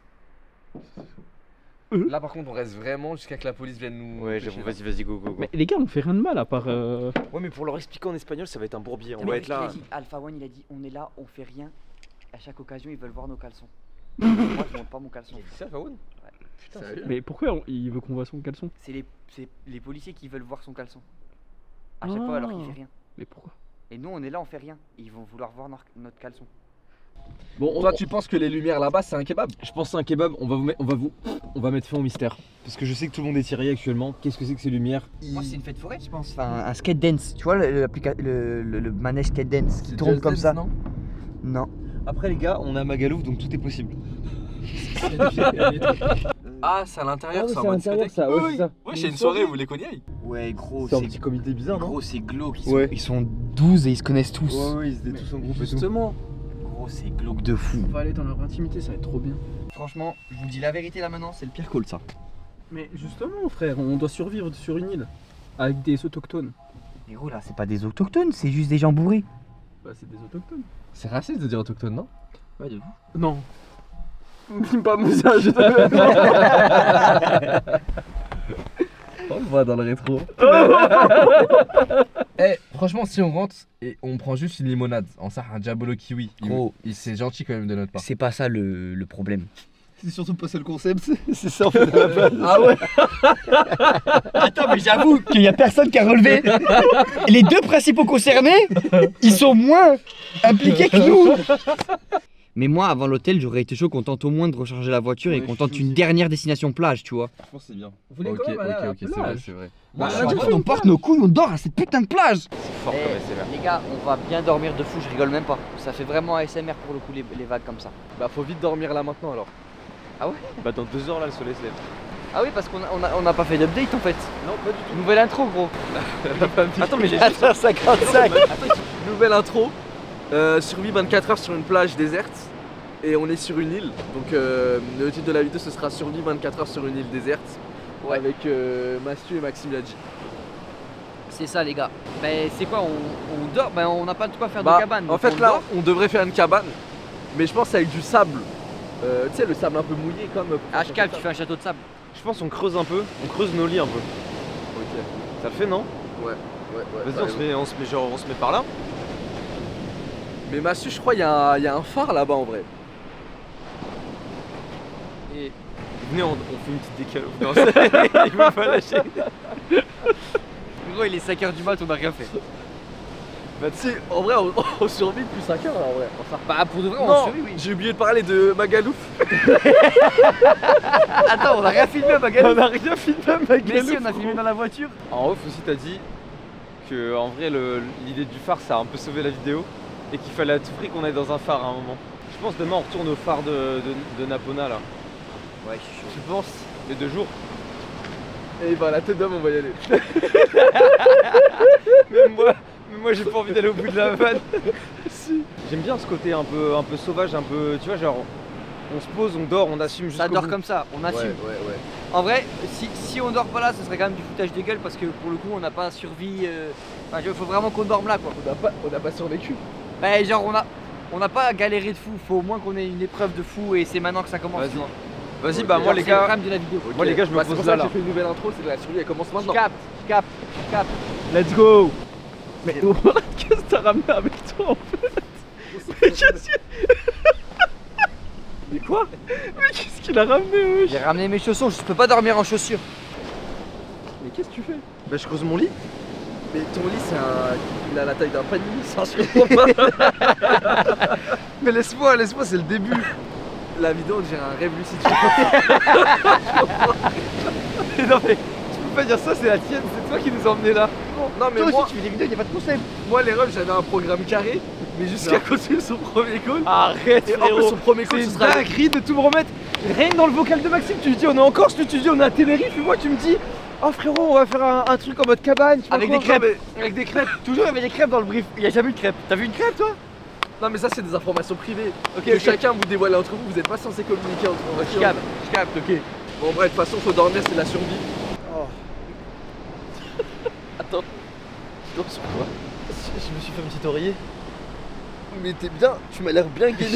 Là, par contre, on reste vraiment jusqu'à que la police vienne nous. Ouais, pêcher, j'avoue, là. vas-y, go. Mais les gars, on fait rien de mal à part. Ouais, mais pour leur expliquer en espagnol, ça va être un bourbier. On va être là. Alpha One il a dit on est là, on fait rien. À chaque occasion ils veulent voir nos caleçons. Moi je montre pas mon caleçon. C'est ça, Faoun? Sérieux Mais pourquoi il veut qu'on voit son caleçon? C'est les policiers qui veulent voir son caleçon. À chaque fois alors qu'il fait rien. Mais pourquoi? Et nous on est là, on fait rien. Ils vont vouloir voir notre caleçon. Bon, Toi, tu penses que les lumières là-bas, c'est un kebab? Je pense que c'est un kebab, on va mettre fin au mystère. Parce que je sais que tout le monde est tiré actuellement. Qu'est-ce que c'est que ces lumières? Moi c'est une fête forêt je pense. Enfin un skate dance. Tu vois le manège skate dance qui tourne comme ça. Non. Non. Après les gars, on a Magalouf donc tout est possible. Ah, c'est à l'intérieur, Ah c'est en mode discothèque. ça, ouais, c'est ça. Ouais, c'est une soirée, vous voulez qu'on y aille? Ouais gros C'est un petit comité bizarre, non? Gros c'est glauque. Ouais. Ils sont 12 et ils se connaissent tous. Ouais, ils étaient tous en groupe et tout. Justement, Gros c'est glauque de fou. on va aller dans leur intimité, ça va être trop bien. Franchement, je vous dis la vérité là maintenant, c'est le pire call ça. Mais justement, frère, on doit survivre sur une île avec des autochtones. Mais gros là c'est pas des autochtones, c'est juste des gens bourrés. Bah, c'est des autochtones. C'est raciste de dire autochtone, non? Ouais de vous. Non. Dis pas Moussa, je te On le voit dans le rétro. Eh, franchement, si on rentre et on prend juste une limonade, en ça, un Diabolo Kiwi, Gros. c'est gentil quand même de notre part. C'est pas ça le problème. C'est surtout pas ça le concept, c'est ça en fait à la base. Ah ouais? Attends mais j'avoue qu'il y a personne qui a relevé. Les deux principaux concernés, ils sont moins impliqués que nous. Mais moi avant l'hôtel j'aurais été chaud qu'on tente au moins de recharger la voiture et Ouais, qu'on je tente suis une aussi. dernière destination plage tu vois. Je pense que c'est bien. Vous voulez Ok, quand même aller à la ok, c'est vrai, plage? c'est vrai. Bah, en fait, on porte nos couilles, on dort à cette putain de plage. Fort comme SMR. Les gars, on va bien dormir de fou, je rigole même pas. Ça fait vraiment ASMR pour le coup les vagues comme ça. Bah, faut vite dormir là maintenant alors. Bah, dans 2 heures là, le soleil se lève. Ah oui parce qu'on a pas fait d'update en fait. Non, pas du tout. Nouvelle intro gros. Attends, mais j'ai 4h55. Nouvelle intro. Survie 24 heures sur une plage déserte. Et on est sur une île. Donc, le titre de la vidéo, ce sera Survie 24 heures sur une île déserte. Ouais. Avec Mastu et Maxime Ladji. C'est ça les gars. Ben c'est quoi on dort, ben on n'a pas de quoi faire Bah, de cabane. en donc fait, on là, dort. on devrait faire une cabane. Mais je pense avec du sable. Tu sais, le sable un peu mouillé comme. Ah je capte, tu fais un château de sable. Je pense qu'on creuse un peu, on creuse nos lits un peu. Ok. Ça le fait, non? Ouais. Vas-y, bah, on se met par là. Mais Mastu, je crois, il y a un phare là-bas en vrai. Et venez, on fait une petite décale. Non, ça- il va pas lâcher. Gros il est 5h du mat, on a rien fait. Bah, tu sais, en vrai, on survit depuis 5 heures là en vrai. Enfin, Bah pour de vrai on non, survit oui. j'ai oublié de parler de Magalouf. Attends on a rien filmé à Magaluf. a rien filmé à Mais si on a filmé dans la voiture. En off aussi, t'as dit que en vrai, l'idée du phare, ça a un peu sauvé la vidéo et qu'il fallait à tout prix qu'on aille dans un phare à un moment. Je pense demain on retourne au phare de Napona là. Ouais je suis chaud. Tu penses? Les 2 jours? Et bah, la tête d'homme, on va y aller. Même moi j'ai pas envie d'aller au bout de la vanne. Si. J'aime bien ce côté un peu sauvage, un peu, tu vois, genre on se pose, on dort, on assume jusqu'au Ça dort bout. comme ça, on assume. Ouais. En vrai, si on dort pas là, ce serait quand même du foutage de gueule parce que pour le coup, on n'a pas survie. Enfin, il faut vraiment qu'on dorme là quoi. On n'a pas survécu. Bah, genre, on n'a pas galéré de fou. Faut au moins qu'on ait une épreuve de fou et c'est maintenant que ça commence. Vas-y. tu vois. Vas-y, Ok. bah moi Genre, les c'est le gars, drame de la vidéo. moi les gars, je me Bah, c'est pose pour là ça que là. j'ai fait une nouvelle intro, c'est que la survie elle commence Je maintenant. capte. Let's go. Mais qu'est-ce que t'as ramené avec toi en fait? Mais quoi? Qu'est-ce qu'il a ramené, wesh? J'ai ramené mes chaussons, je peux pas dormir en chaussures. Mais qu'est-ce que tu fais? Bah je creuse mon lit. Mais ton lit c'est un... Il a la taille d'un panini, ça je comprends pas. Mais laisse-moi, c'est le début. La vidéo on dirait un rêve lucide. Non mais tu peux pas dire ça, c'est la tienne, c'est toi qui nous a emmenés là. Non mais Toi moi, aussi tu fais des vidéos, y'a pas de concept. moi les rêves j'avais un programme carré, mais jusqu'à continuer son premier call. Arrête Et en plus son premier call c'est ce une sera... dinguerie de tout me remettre. Rien que dans le vocal de Maxime, tu lui dis on est en Corse, lui tu dis on est à Tenerife, et moi tu me dis oh frérot on va faire un truc en mode cabane, Avec des crêpes. Avec des crêpes. Toujours avec des crêpes dans le brief, il y a jamais eu de crêpes. T'as vu une crêpe toi? Non mais ça c'est des informations privées. Ok, Que ok. chacun vous dévoile entre vous, vous êtes pas censé communiquer entre vous. Je capte, ok. Bon bref, de toute façon faut dormir, c'est la survie. Oh. Attends. Tu dors sur quoi? Je me suis fait un petit oreiller. Mais t'es bien, tu m'as l'air bien gainé.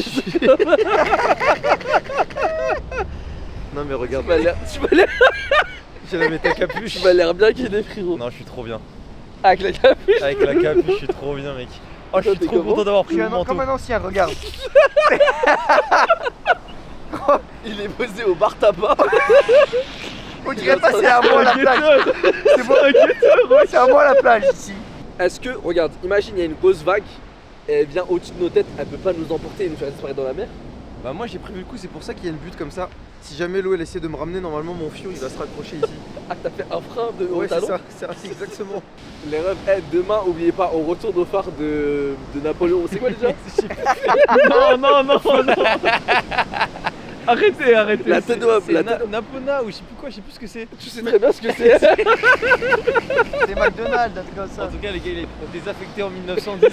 Non mais regarde, tu m'as l'air J'allais mettre ta capuche. tu m'as l'air bien gainé frérot. Non, je suis trop bien. Avec la capuche. Avec la capuche, je suis trop bien, mec. Oh, je Toi, suis t'es trop comment? content d'avoir Je pris suis mon manteau. comme un ancien, regarde. Il est posé au bar tabac. On dirait pas c'est à moi la plage. C'est moi c'est à moi la plage ici. Est-ce que, regarde, imagine il y a une grosse vague, et elle vient au-dessus de nos têtes, elle peut pas nous emporter et nous faire disparaître dans la mer? Bah, moi j'ai prévu le coup, c'est pour ça qu'il y a une butte comme ça. Si jamais l'eau elle essaie de me ramener, normalement mon fion il va se raccrocher ici. Ah t'as fait un frein de au Ouais, c'est talon? ça, c'est exactement. Les rêves, demain, oubliez pas, on retourne au phare de Napoléon. C'est quoi déjà? Non. Arrêtez. La tête de C'est la tête- Napona ou je sais plus quoi, je sais plus ce que c'est. Tu sais très bien ce que c'est. C'est McDonald's, un truc comme En ça. tout cas, les gars, il est désaffecté en 1910.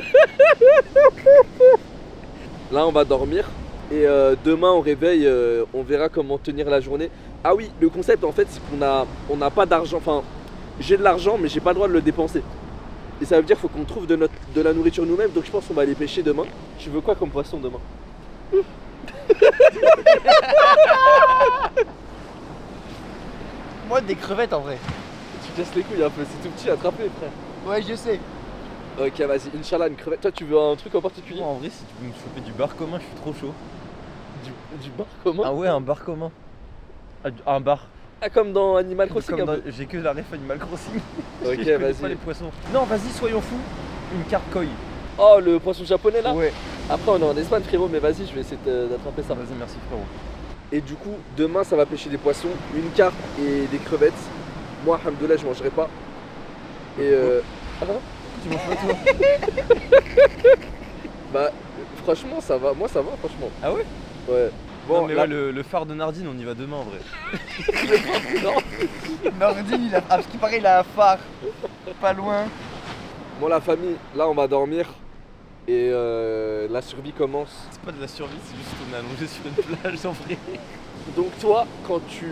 Là, on va dormir. Et demain, au réveil, on verra comment tenir la journée. Ah oui, le concept en fait, c'est qu'on n'a pas d'argent. Enfin, j'ai de l'argent, mais j'ai pas le droit de le dépenser. Et ça veut dire qu'il faut qu'on trouve de la nourriture nous-mêmes. Donc je pense qu'on va aller pêcher demain. Tu veux quoi comme poisson demain? Moi des crevettes en vrai. Tu casses les couilles un peu, c'est tout petit, attrape-les frère. Ouais je sais. Ok, vas-y, Inch'Allah, une crevette. Toi, tu veux un truc en particulier? Moi, en vrai, si tu peux me choper du bar commun, je suis trop chaud. Du bar commun? Ah ouais, un bar commun. Un bar. Ah, comme dans Animal Crossing Comme un dans- peu. J'ai que la ref Animal Crossing. Ok, Je connais pas vas-y. les poissons. Non, vas-y, soyons fous. Une carte koi. Oh, le poisson japonais là? Ouais. Après, on est en Espagne, frérot, mais vas-y, je vais essayer d'attraper ça. Vas-y, merci frérot. Et du coup, demain, ça va pêcher des poissons, une carpe et des crevettes. Moi, alhamdoulilah, je mangerai pas. Et Ah, Tu manges pas toi? bah, franchement, ça va. Moi, ça va, franchement. Ah ouais? Ouais. Bon, Non, mais là, ouais, le phare de Nardine, on y va demain en vrai. Nordine il a. Ah, parce qu'il paraît il a un phare. Pas loin. bon, la famille, là, on va dormir. Et la survie commence. C'est pas de la survie, c'est juste qu'on est allongé sur une plage en vrai. Donc, toi, quand tu.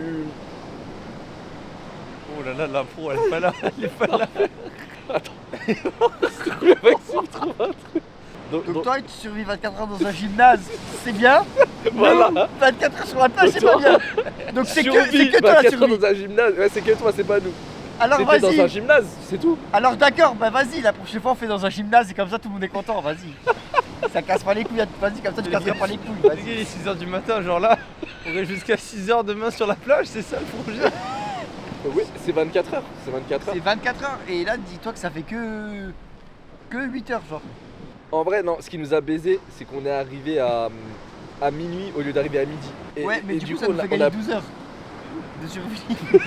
Oh là là, l'impro, elle est pas là. Elle est pas là. Le mec se trouve un truc. Donc toi tu survis 24 heures dans un gymnase, c'est bien. Voilà. Nous, 24 heures sur la plage c'est pas bien. Donc c'est Survie, que toi la 24 heures survie. dans un gymnase. Ouais, c'est que toi, c'est pas nous. Alors C'était dans un vas-y. gymnase, c'est tout. Alors d'accord, bah vas-y, la prochaine fois on fait dans un gymnase et comme ça tout le monde est content, vas-y. Ça casse pas les couilles, vas-y, comme ça tu casseras pas les couilles, Les gars, vas-y. il est 6h du matin, genre là, on reste jusqu'à 6h demain sur la plage, c'est ça le projet? Oui, c'est 24 heures. C'est 24 heures. C'est 24 heures et là dis-toi que ça fait que 8 heures genre. En vrai, non, ce qui nous a baisé, c'est qu'on est arrivé à minuit au lieu d'arriver à midi. Et, Ouais, mais et du coup ça nous fait on gagner a- 12 heures de survie.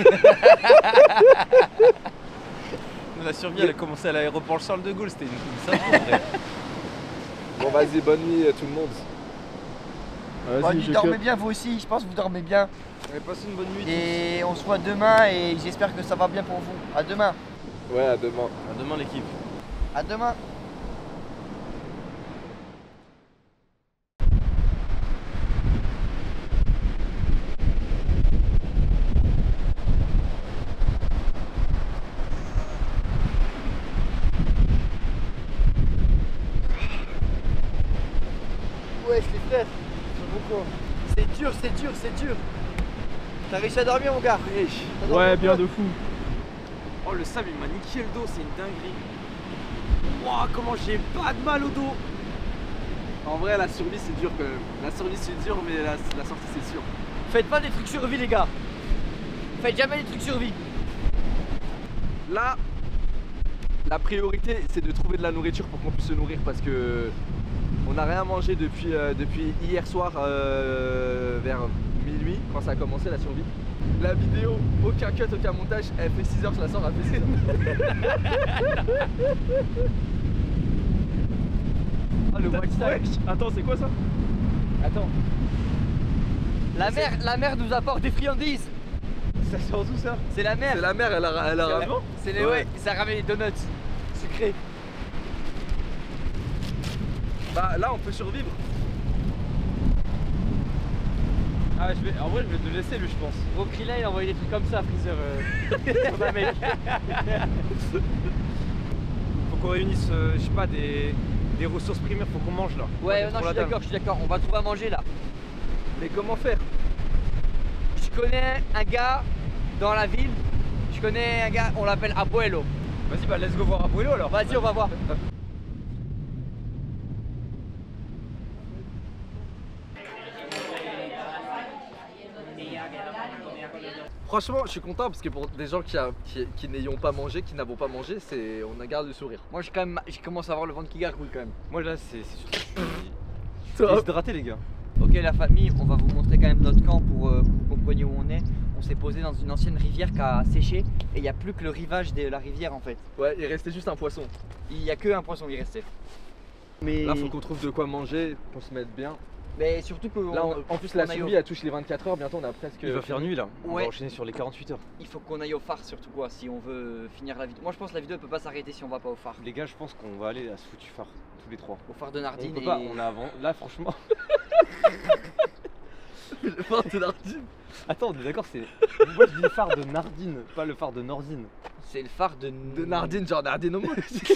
La survie, elle a commencé à l'aéroport Charles de Gaulle, c'était une simple en vrai. Bon, vas-y, bonne nuit à tout le monde. Bon, Vas-y, je dormez cut. bien vous aussi, je pense que vous dormez bien. Allez, passez une bonne nuit. Et on se voit demain et j'espère que ça va bien pour vous. À demain. Ouais, à demain. À demain l'équipe. À demain. Ouais, les frères. C'est dur, c'est dur, c'est dur. T'as réussi à dormir mon gars? T'as dormi Ouais, un bien peu de fou. Oh, le sable, il m'a niqué le dos, c'est une dinguerie. Wouah, comment j'ai pas de mal au dos. En vrai, la survie c'est dur quand même. La survie c'est dur, mais la sortie c'est sûr. Faites pas des trucs survie, les gars. Faites jamais des trucs survie. Là, la priorité c'est de trouver de la nourriture pour qu'on puisse se nourrir parce que on n'a rien mangé depuis hier soir vers minuit quand ça a commencé la survie. La vidéo, aucun cut, aucun montage, elle fait 6 heures, je la sors, elle fait 6 heures. Ah, le white stack. Attends, c'est quoi ça? Attends. La mer nous apporte des friandises. Ça sort d'où ça? C'est la mer. C'est la mère, elle a Vraiment? C'est les ouais, ça ramène les donuts sucrés. Bah là on peut survivre. Ah, en vrai, je vais te laisser lui, je pense. Gros Krillin, il a envoyé des trucs comme ça, Freezer. Son mec. Faut qu'on réunisse, je sais pas, des ressources primaires, faut qu'on mange là. Ouais, Pour non, la je suis d'accord. On va trouver à manger là. Mais comment faire? Je connais un gars dans la ville. Je connais un gars, on l'appelle Abuelo. Vas-y, bah let's go voir Abuelo alors. Vas-y, on va voir. Franchement, je suis content parce que pour des gens qui n'ayons pas mangé, qui n'avons pas mangé, on a garde le sourire. Moi, je commence à avoir le ventre qui gargouille quand même. Moi là, c'est surtout. Hydraté les gars. Ok, la famille, on va vous montrer quand même notre camp pour que vous compreniez où on est. On s'est posé dans une ancienne rivière qui a séché et il n'y a plus que le rivage de la rivière en fait. Ouais, il restait juste un poisson. Il n'y a que un poisson qui restait. Mais Là, faut qu'on trouve de quoi manger, qu'on se mette bien. Mais surtout que Là, en plus, la survie, elle touche les 24 heures. Bientôt, on a presque. Il va faire nuit là. On Ouais. va enchaîner sur les 48 heures. il faut qu'on aille au phare surtout quoi si on veut finir la vidéo. Moi je pense que la vidéo elle peut pas s'arrêter si on va pas au phare. Les gars, je pense qu'on va aller à ce foutu phare, tous les trois. Au phare de On Nardine peut et... pas, on a avant. Là, franchement. Le phare de Nardine. Attends, on est d'accord, c'est. Moi je dis le phare de Nardine, pas le phare de Nordine. C'est le phare de Nardine, genre Nardine au moins.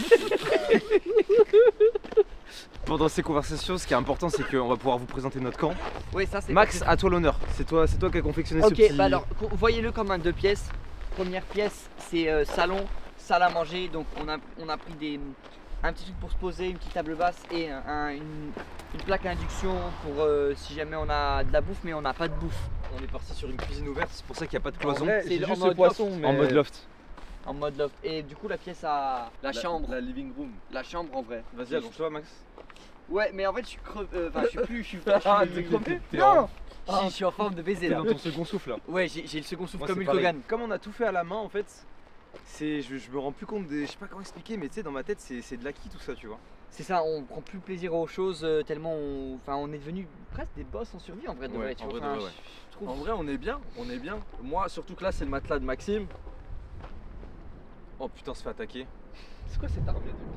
Pendant ces conversations, ce qui est important, c'est qu'on va pouvoir vous présenter notre camp. Oui, ça c'est Max, à toi l'honneur. C'est toi qui as confectionné ce Ok, petit. bah alors voyez-le comme un 2 pièces. Première pièce c'est salon, salle à manger. Donc on a pris un petit truc pour se poser, une petite table basse et une plaque à induction pour si jamais on a de la bouffe mais on n'a pas de bouffe. On est parti sur une cuisine ouverte, c'est pour ça qu'il n'y a pas de En cloison. vrai, c'est j'ai en juste mode le poisson, loft. mais. En mode loft. En mode loft. Et du coup la pièce à la chambre. La living room. La chambre en vrai. Vas-y, allonge-toi, Max. Ouais mais en fait je suis crevé. Enfin je suis plus. Je suis Ah, t'es crevé? Non je suis en forme de baiser T'es là. dans ton second souffle là. Ouais j'ai le second souffle Moi, comme c'est Hulk pareil. Hogan. Comme on a tout fait à la main en fait, je me rends plus compte des. Je sais pas comment expliquer, mais tu sais, dans ma tête, c'est de l'acquis tout ça, tu vois. C'est ça, on prend plus plaisir aux choses tellement on est devenu presque des boss en survie en vrai de Ouais, vrai. Tu en vois, vrai de enfin, vrai, ouais. je trouve. En vrai, on est bien, on est bien. Moi, surtout que là, c'est le matelas de Maxime. Oh putain, on se fait attaquer. C'est quoi cette arme?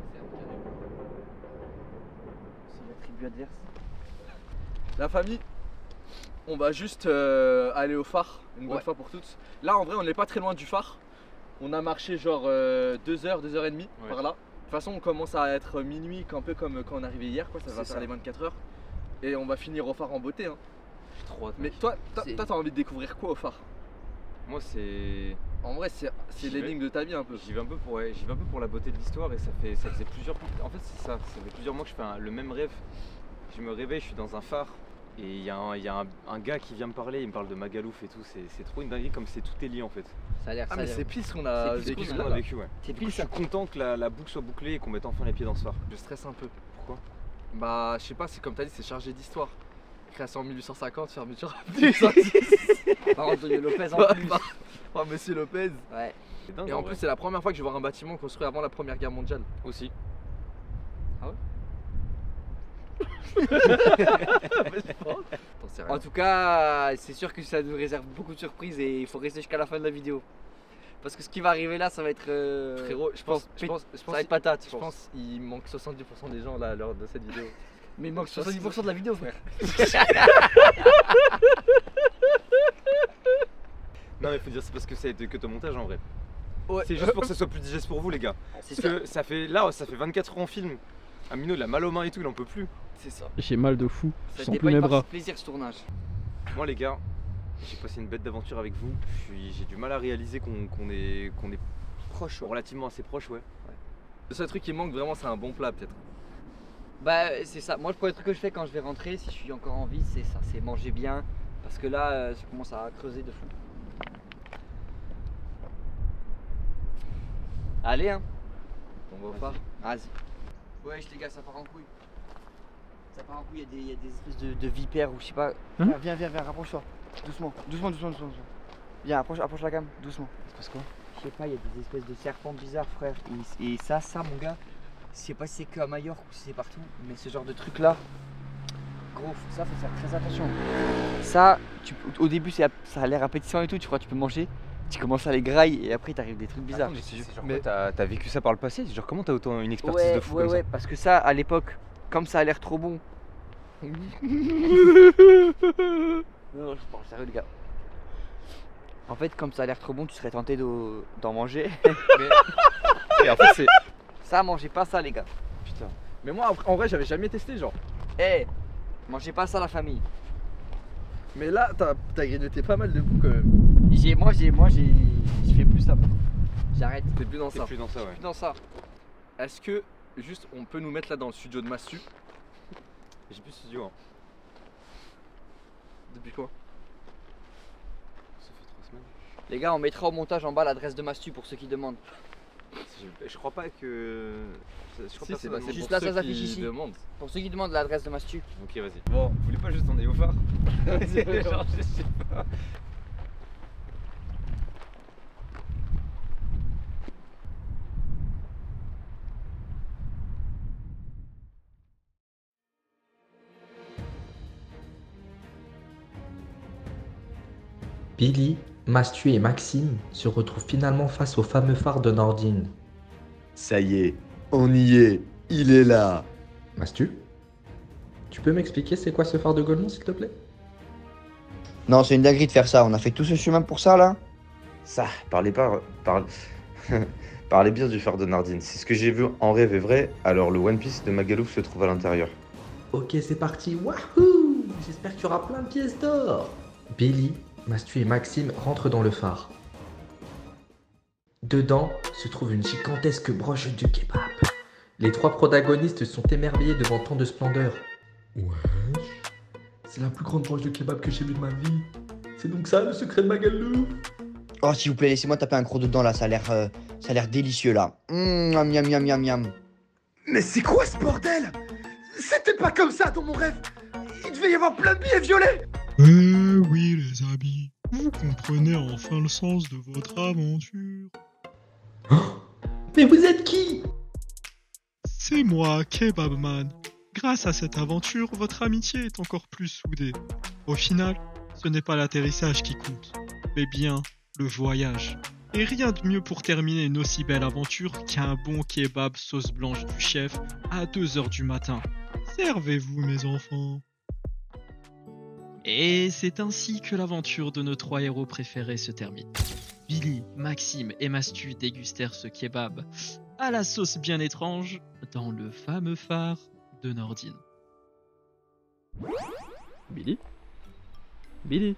C'est la tribu adverse. La famille, on va juste aller au phare une bonne Ouais. fois pour toutes. Là, en vrai, on n'est pas très loin du phare. On a marché genre 2 heures, 2 heures et demie Ouais. par là. De toute façon, on commence à être minuit, un peu comme quand on est arrivé hier, quoi. Ça va C'est faire ça. les 24 heures. Et on va finir au phare en beauté. Hein. J'ai trop hâte. Mais mec. toi, C'est- t'as envie de découvrir quoi au phare? Moi, c'est. En vrai, c'est J'y vais. l'énigme de ta vie un peu. J'y vais un peu pour, j'y vais un peu pour la beauté de l'histoire et ça faisait plusieurs. En fait, c'est ça. Ça fait plusieurs mois que je fais le même rêve. Je me réveille, je suis dans un phare et il y a un gars qui vient me parler. Il me parle de Magalouf et tout. C'est trop une dinguerie comme tout est lié en fait. Ça a l'air. Ah, ça a mais l'air- c'est pile ce qu'on a C'est pile vécu ce C'est ce là. qu'on a vécu, ouais. C'est Je pile suis ça. content que la boucle soit bouclée et qu'on mette enfin les pieds dans ce phare. Je stresse un peu. Pourquoi? Bah, je sais pas, c'est comme t'as dit, c'est chargé d'histoire. Création en 1850, fermeture en 1810. Par Antonio Lopez en Par plus. par Monsieur Lopez. Ouais. C'est dingue. Et en plus, c'est la première fois que je vois un bâtiment construit avant la Première Guerre mondiale. aussi. T'en sais rien. En tout cas, c'est sûr que ça nous réserve beaucoup de surprises et il faut rester jusqu'à la fin de la vidéo. Parce que ce qui va arriver là, ça va être. Frérot, je pense ça va être patate. je pense qu'il manque 70% des gens là à l'heure de cette vidéo. Mais il manque 70% de la vidéo, frère. Non, mais faut dire c'est parce que ça a été que ton montage en vrai. Ouais. C'est juste pour que ça soit plus digeste pour vous les gars. C'est Parce ça. que ça fait 24 heures en film. Amino il a mal aux mains et tout, il en peut plus. C'est ça. J'ai mal de fou, je Ça sens n'était plus pas mes une partie bras. de plaisir ce tournage. Moi les gars, j'ai passé une bête d'aventure avec vous. J'ai du mal à réaliser qu'on est Proche. relativement assez proche, ouais. Le seul truc qui manque vraiment, c'est un bon plat peut-être. Bah c'est ça, moi le premier truc que je fais quand je vais rentrer, si je suis encore en vie, c'est ça, c'est manger bien. Parce que là, ça commence à creuser de fou. Allez hein, on va pas. Vas-y. Wesh les gars, ça part en couille. Ça part en couille, il y a des espèces de vipères ou je sais pas. Hein Viens, rapproche-toi. Doucement. Viens, approche la gamme, doucement. C'est parce quoi? Je sais pas, il y a des espèces de serpents bizarres frère. Et ça mon gars, je sais pas si c'est qu'à Majorque ou si c'est partout, mais ce genre de truc là, gros, ça faut faire très attention. Ça, au début ça a l'air appétissant et tout, tu crois tu peux manger, tu commences à les grailler et après t'arrives des trucs bizarres. Attends, mais c'est genre quoi, t'as vécu ça par le passé? Genre comment t'as autant une expertise ouais, de fou ouais, comme ça? parce que ça à l'époque, comme ça a l'air trop bon. Non, je parle sérieux les gars. En fait, comme ça a l'air trop bon, tu serais tenté d'en manger. Et en fait c'est... Ça, mangez pas ça les gars. Putain. Mais moi en vrai j'avais jamais testé genre. Eh, mangez pas ça la famille. Mais là, t'as grignoté pas mal de goût quand même. Moi je fais plus ça. J'arrête. T'es plus dans T'es ça. plus dans ça, ouais. Plus dans ça. Est-ce que, juste, on peut nous mettre là dans le studio de Mastu? J'ai plus de studio hein. Depuis quand? Ça fait 3 semaines. Les gars, on mettra au montage en bas l'adresse de Mastu pour ceux qui demandent. Je crois pas que... Je crois Si, c'est personnellement. Juste pour là, ceux ça s'affiche qui ici. demandent. Pour ceux qui demandent l'adresse de Mastu. Ok vas-y. Bon, vous voulez pas juste emmener au phare? Genre, je sais pas. Billy, Mastu et Maxime se retrouvent finalement face au fameux phare de Nordine. Ça y est, on y est, il est là. Mastu, tu peux m'expliquer c'est quoi ce phare de Gaulmont s'il te plaît? Non, c'est une dinguerie de faire ça. On a fait tout ce chemin pour ça là. Ça, parlez bien du phare de Nardine. Si ce que j'ai vu en rêve est vrai, alors le One Piece de Magalouf se trouve à l'intérieur. Ok, c'est parti, wahoo! J'espère qu'il y aura plein de pièces d'or. Billy, Mastu et Maxime rentrent dans le phare. Dedans se trouve une gigantesque broche de kebab. Les trois protagonistes sont émerveillés devant tant de splendeur. Wesh, c'est la plus grande broche de kebab que j'ai vue de ma vie. C'est donc ça le secret de Magalouf? Oh, s'il vous plaît, laissez-moi taper un gros dedans là. Ça a l'air délicieux là. Miam, miam, miam, miam, miam. Mais c'est quoi ce bordel? C'était pas comme ça dans mon rêve. Il devait y avoir plein de billets violets. Oui les amis, vous comprenez enfin le sens de votre aventure. Mais vous êtes qui? C'est moi, Kebabman. Grâce à cette aventure, votre amitié est encore plus soudée. Au final, ce n'est pas l'atterrissage qui compte, mais bien le voyage. Et rien de mieux pour terminer une aussi belle aventure qu'un bon kebab sauce blanche du chef à 2h du matin. Servez-vous mes enfants. Et c'est ainsi que l'aventure de nos trois héros préférés se termine. Billy, Maxime et Mastu dégustèrent ce kebab à la sauce bien étrange dans le fameux phare de Nordine. Billy? Billy?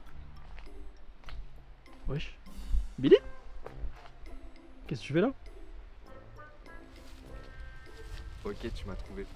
Wesh. Billy? Qu'est-ce que tu fais là? Ok, tu m'as trouvé.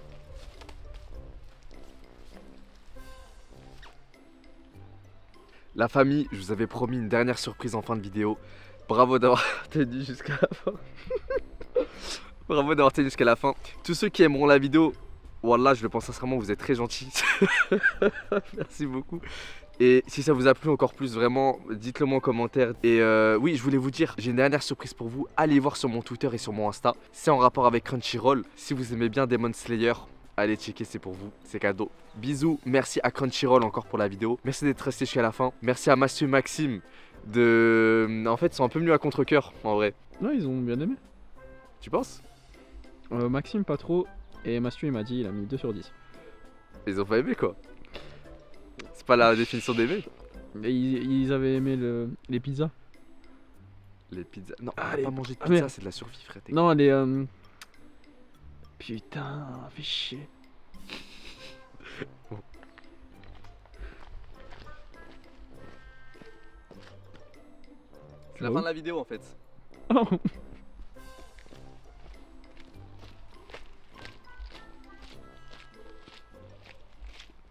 La famille, je vous avais promis une dernière surprise en fin de vidéo. Bravo d'avoir tenu jusqu'à la fin. Bravo d'avoir tenu jusqu'à la fin. Tous ceux qui aimeront la vidéo, wallah, je le pense sincèrement, vous êtes très gentils. Merci beaucoup. Et si ça vous a plu encore plus, vraiment, dites-le moi en commentaire. Et oui, je voulais vous dire, j'ai une dernière surprise pour vous. Allez voir sur mon Twitter et sur mon Insta. C'est en rapport avec Crunchyroll. Si vous aimez bien Demon Slayer, allez checker, c'est pour vous, c'est cadeau. Bisous, merci à Crunchyroll encore pour la vidéo. Merci d'être resté jusqu'à la fin. Merci à Mastu et Maxime En fait, ils sont un peu venus à contre-cœur, en vrai. Non, ils ont bien aimé. Tu penses? Maxime pas trop, et Mastu il m'a dit il a mis 2 sur 10. Ils ont pas aimé quoi. C'est pas la définition d'aimer. Mais ils avaient aimé les pizzas. Les pizzas. Non, on va pas manger de Ah, pizza, merde. c'est de la survie, frère. Non, les Putain, fais chier. C'est la fin de la vidéo en fait. Oh.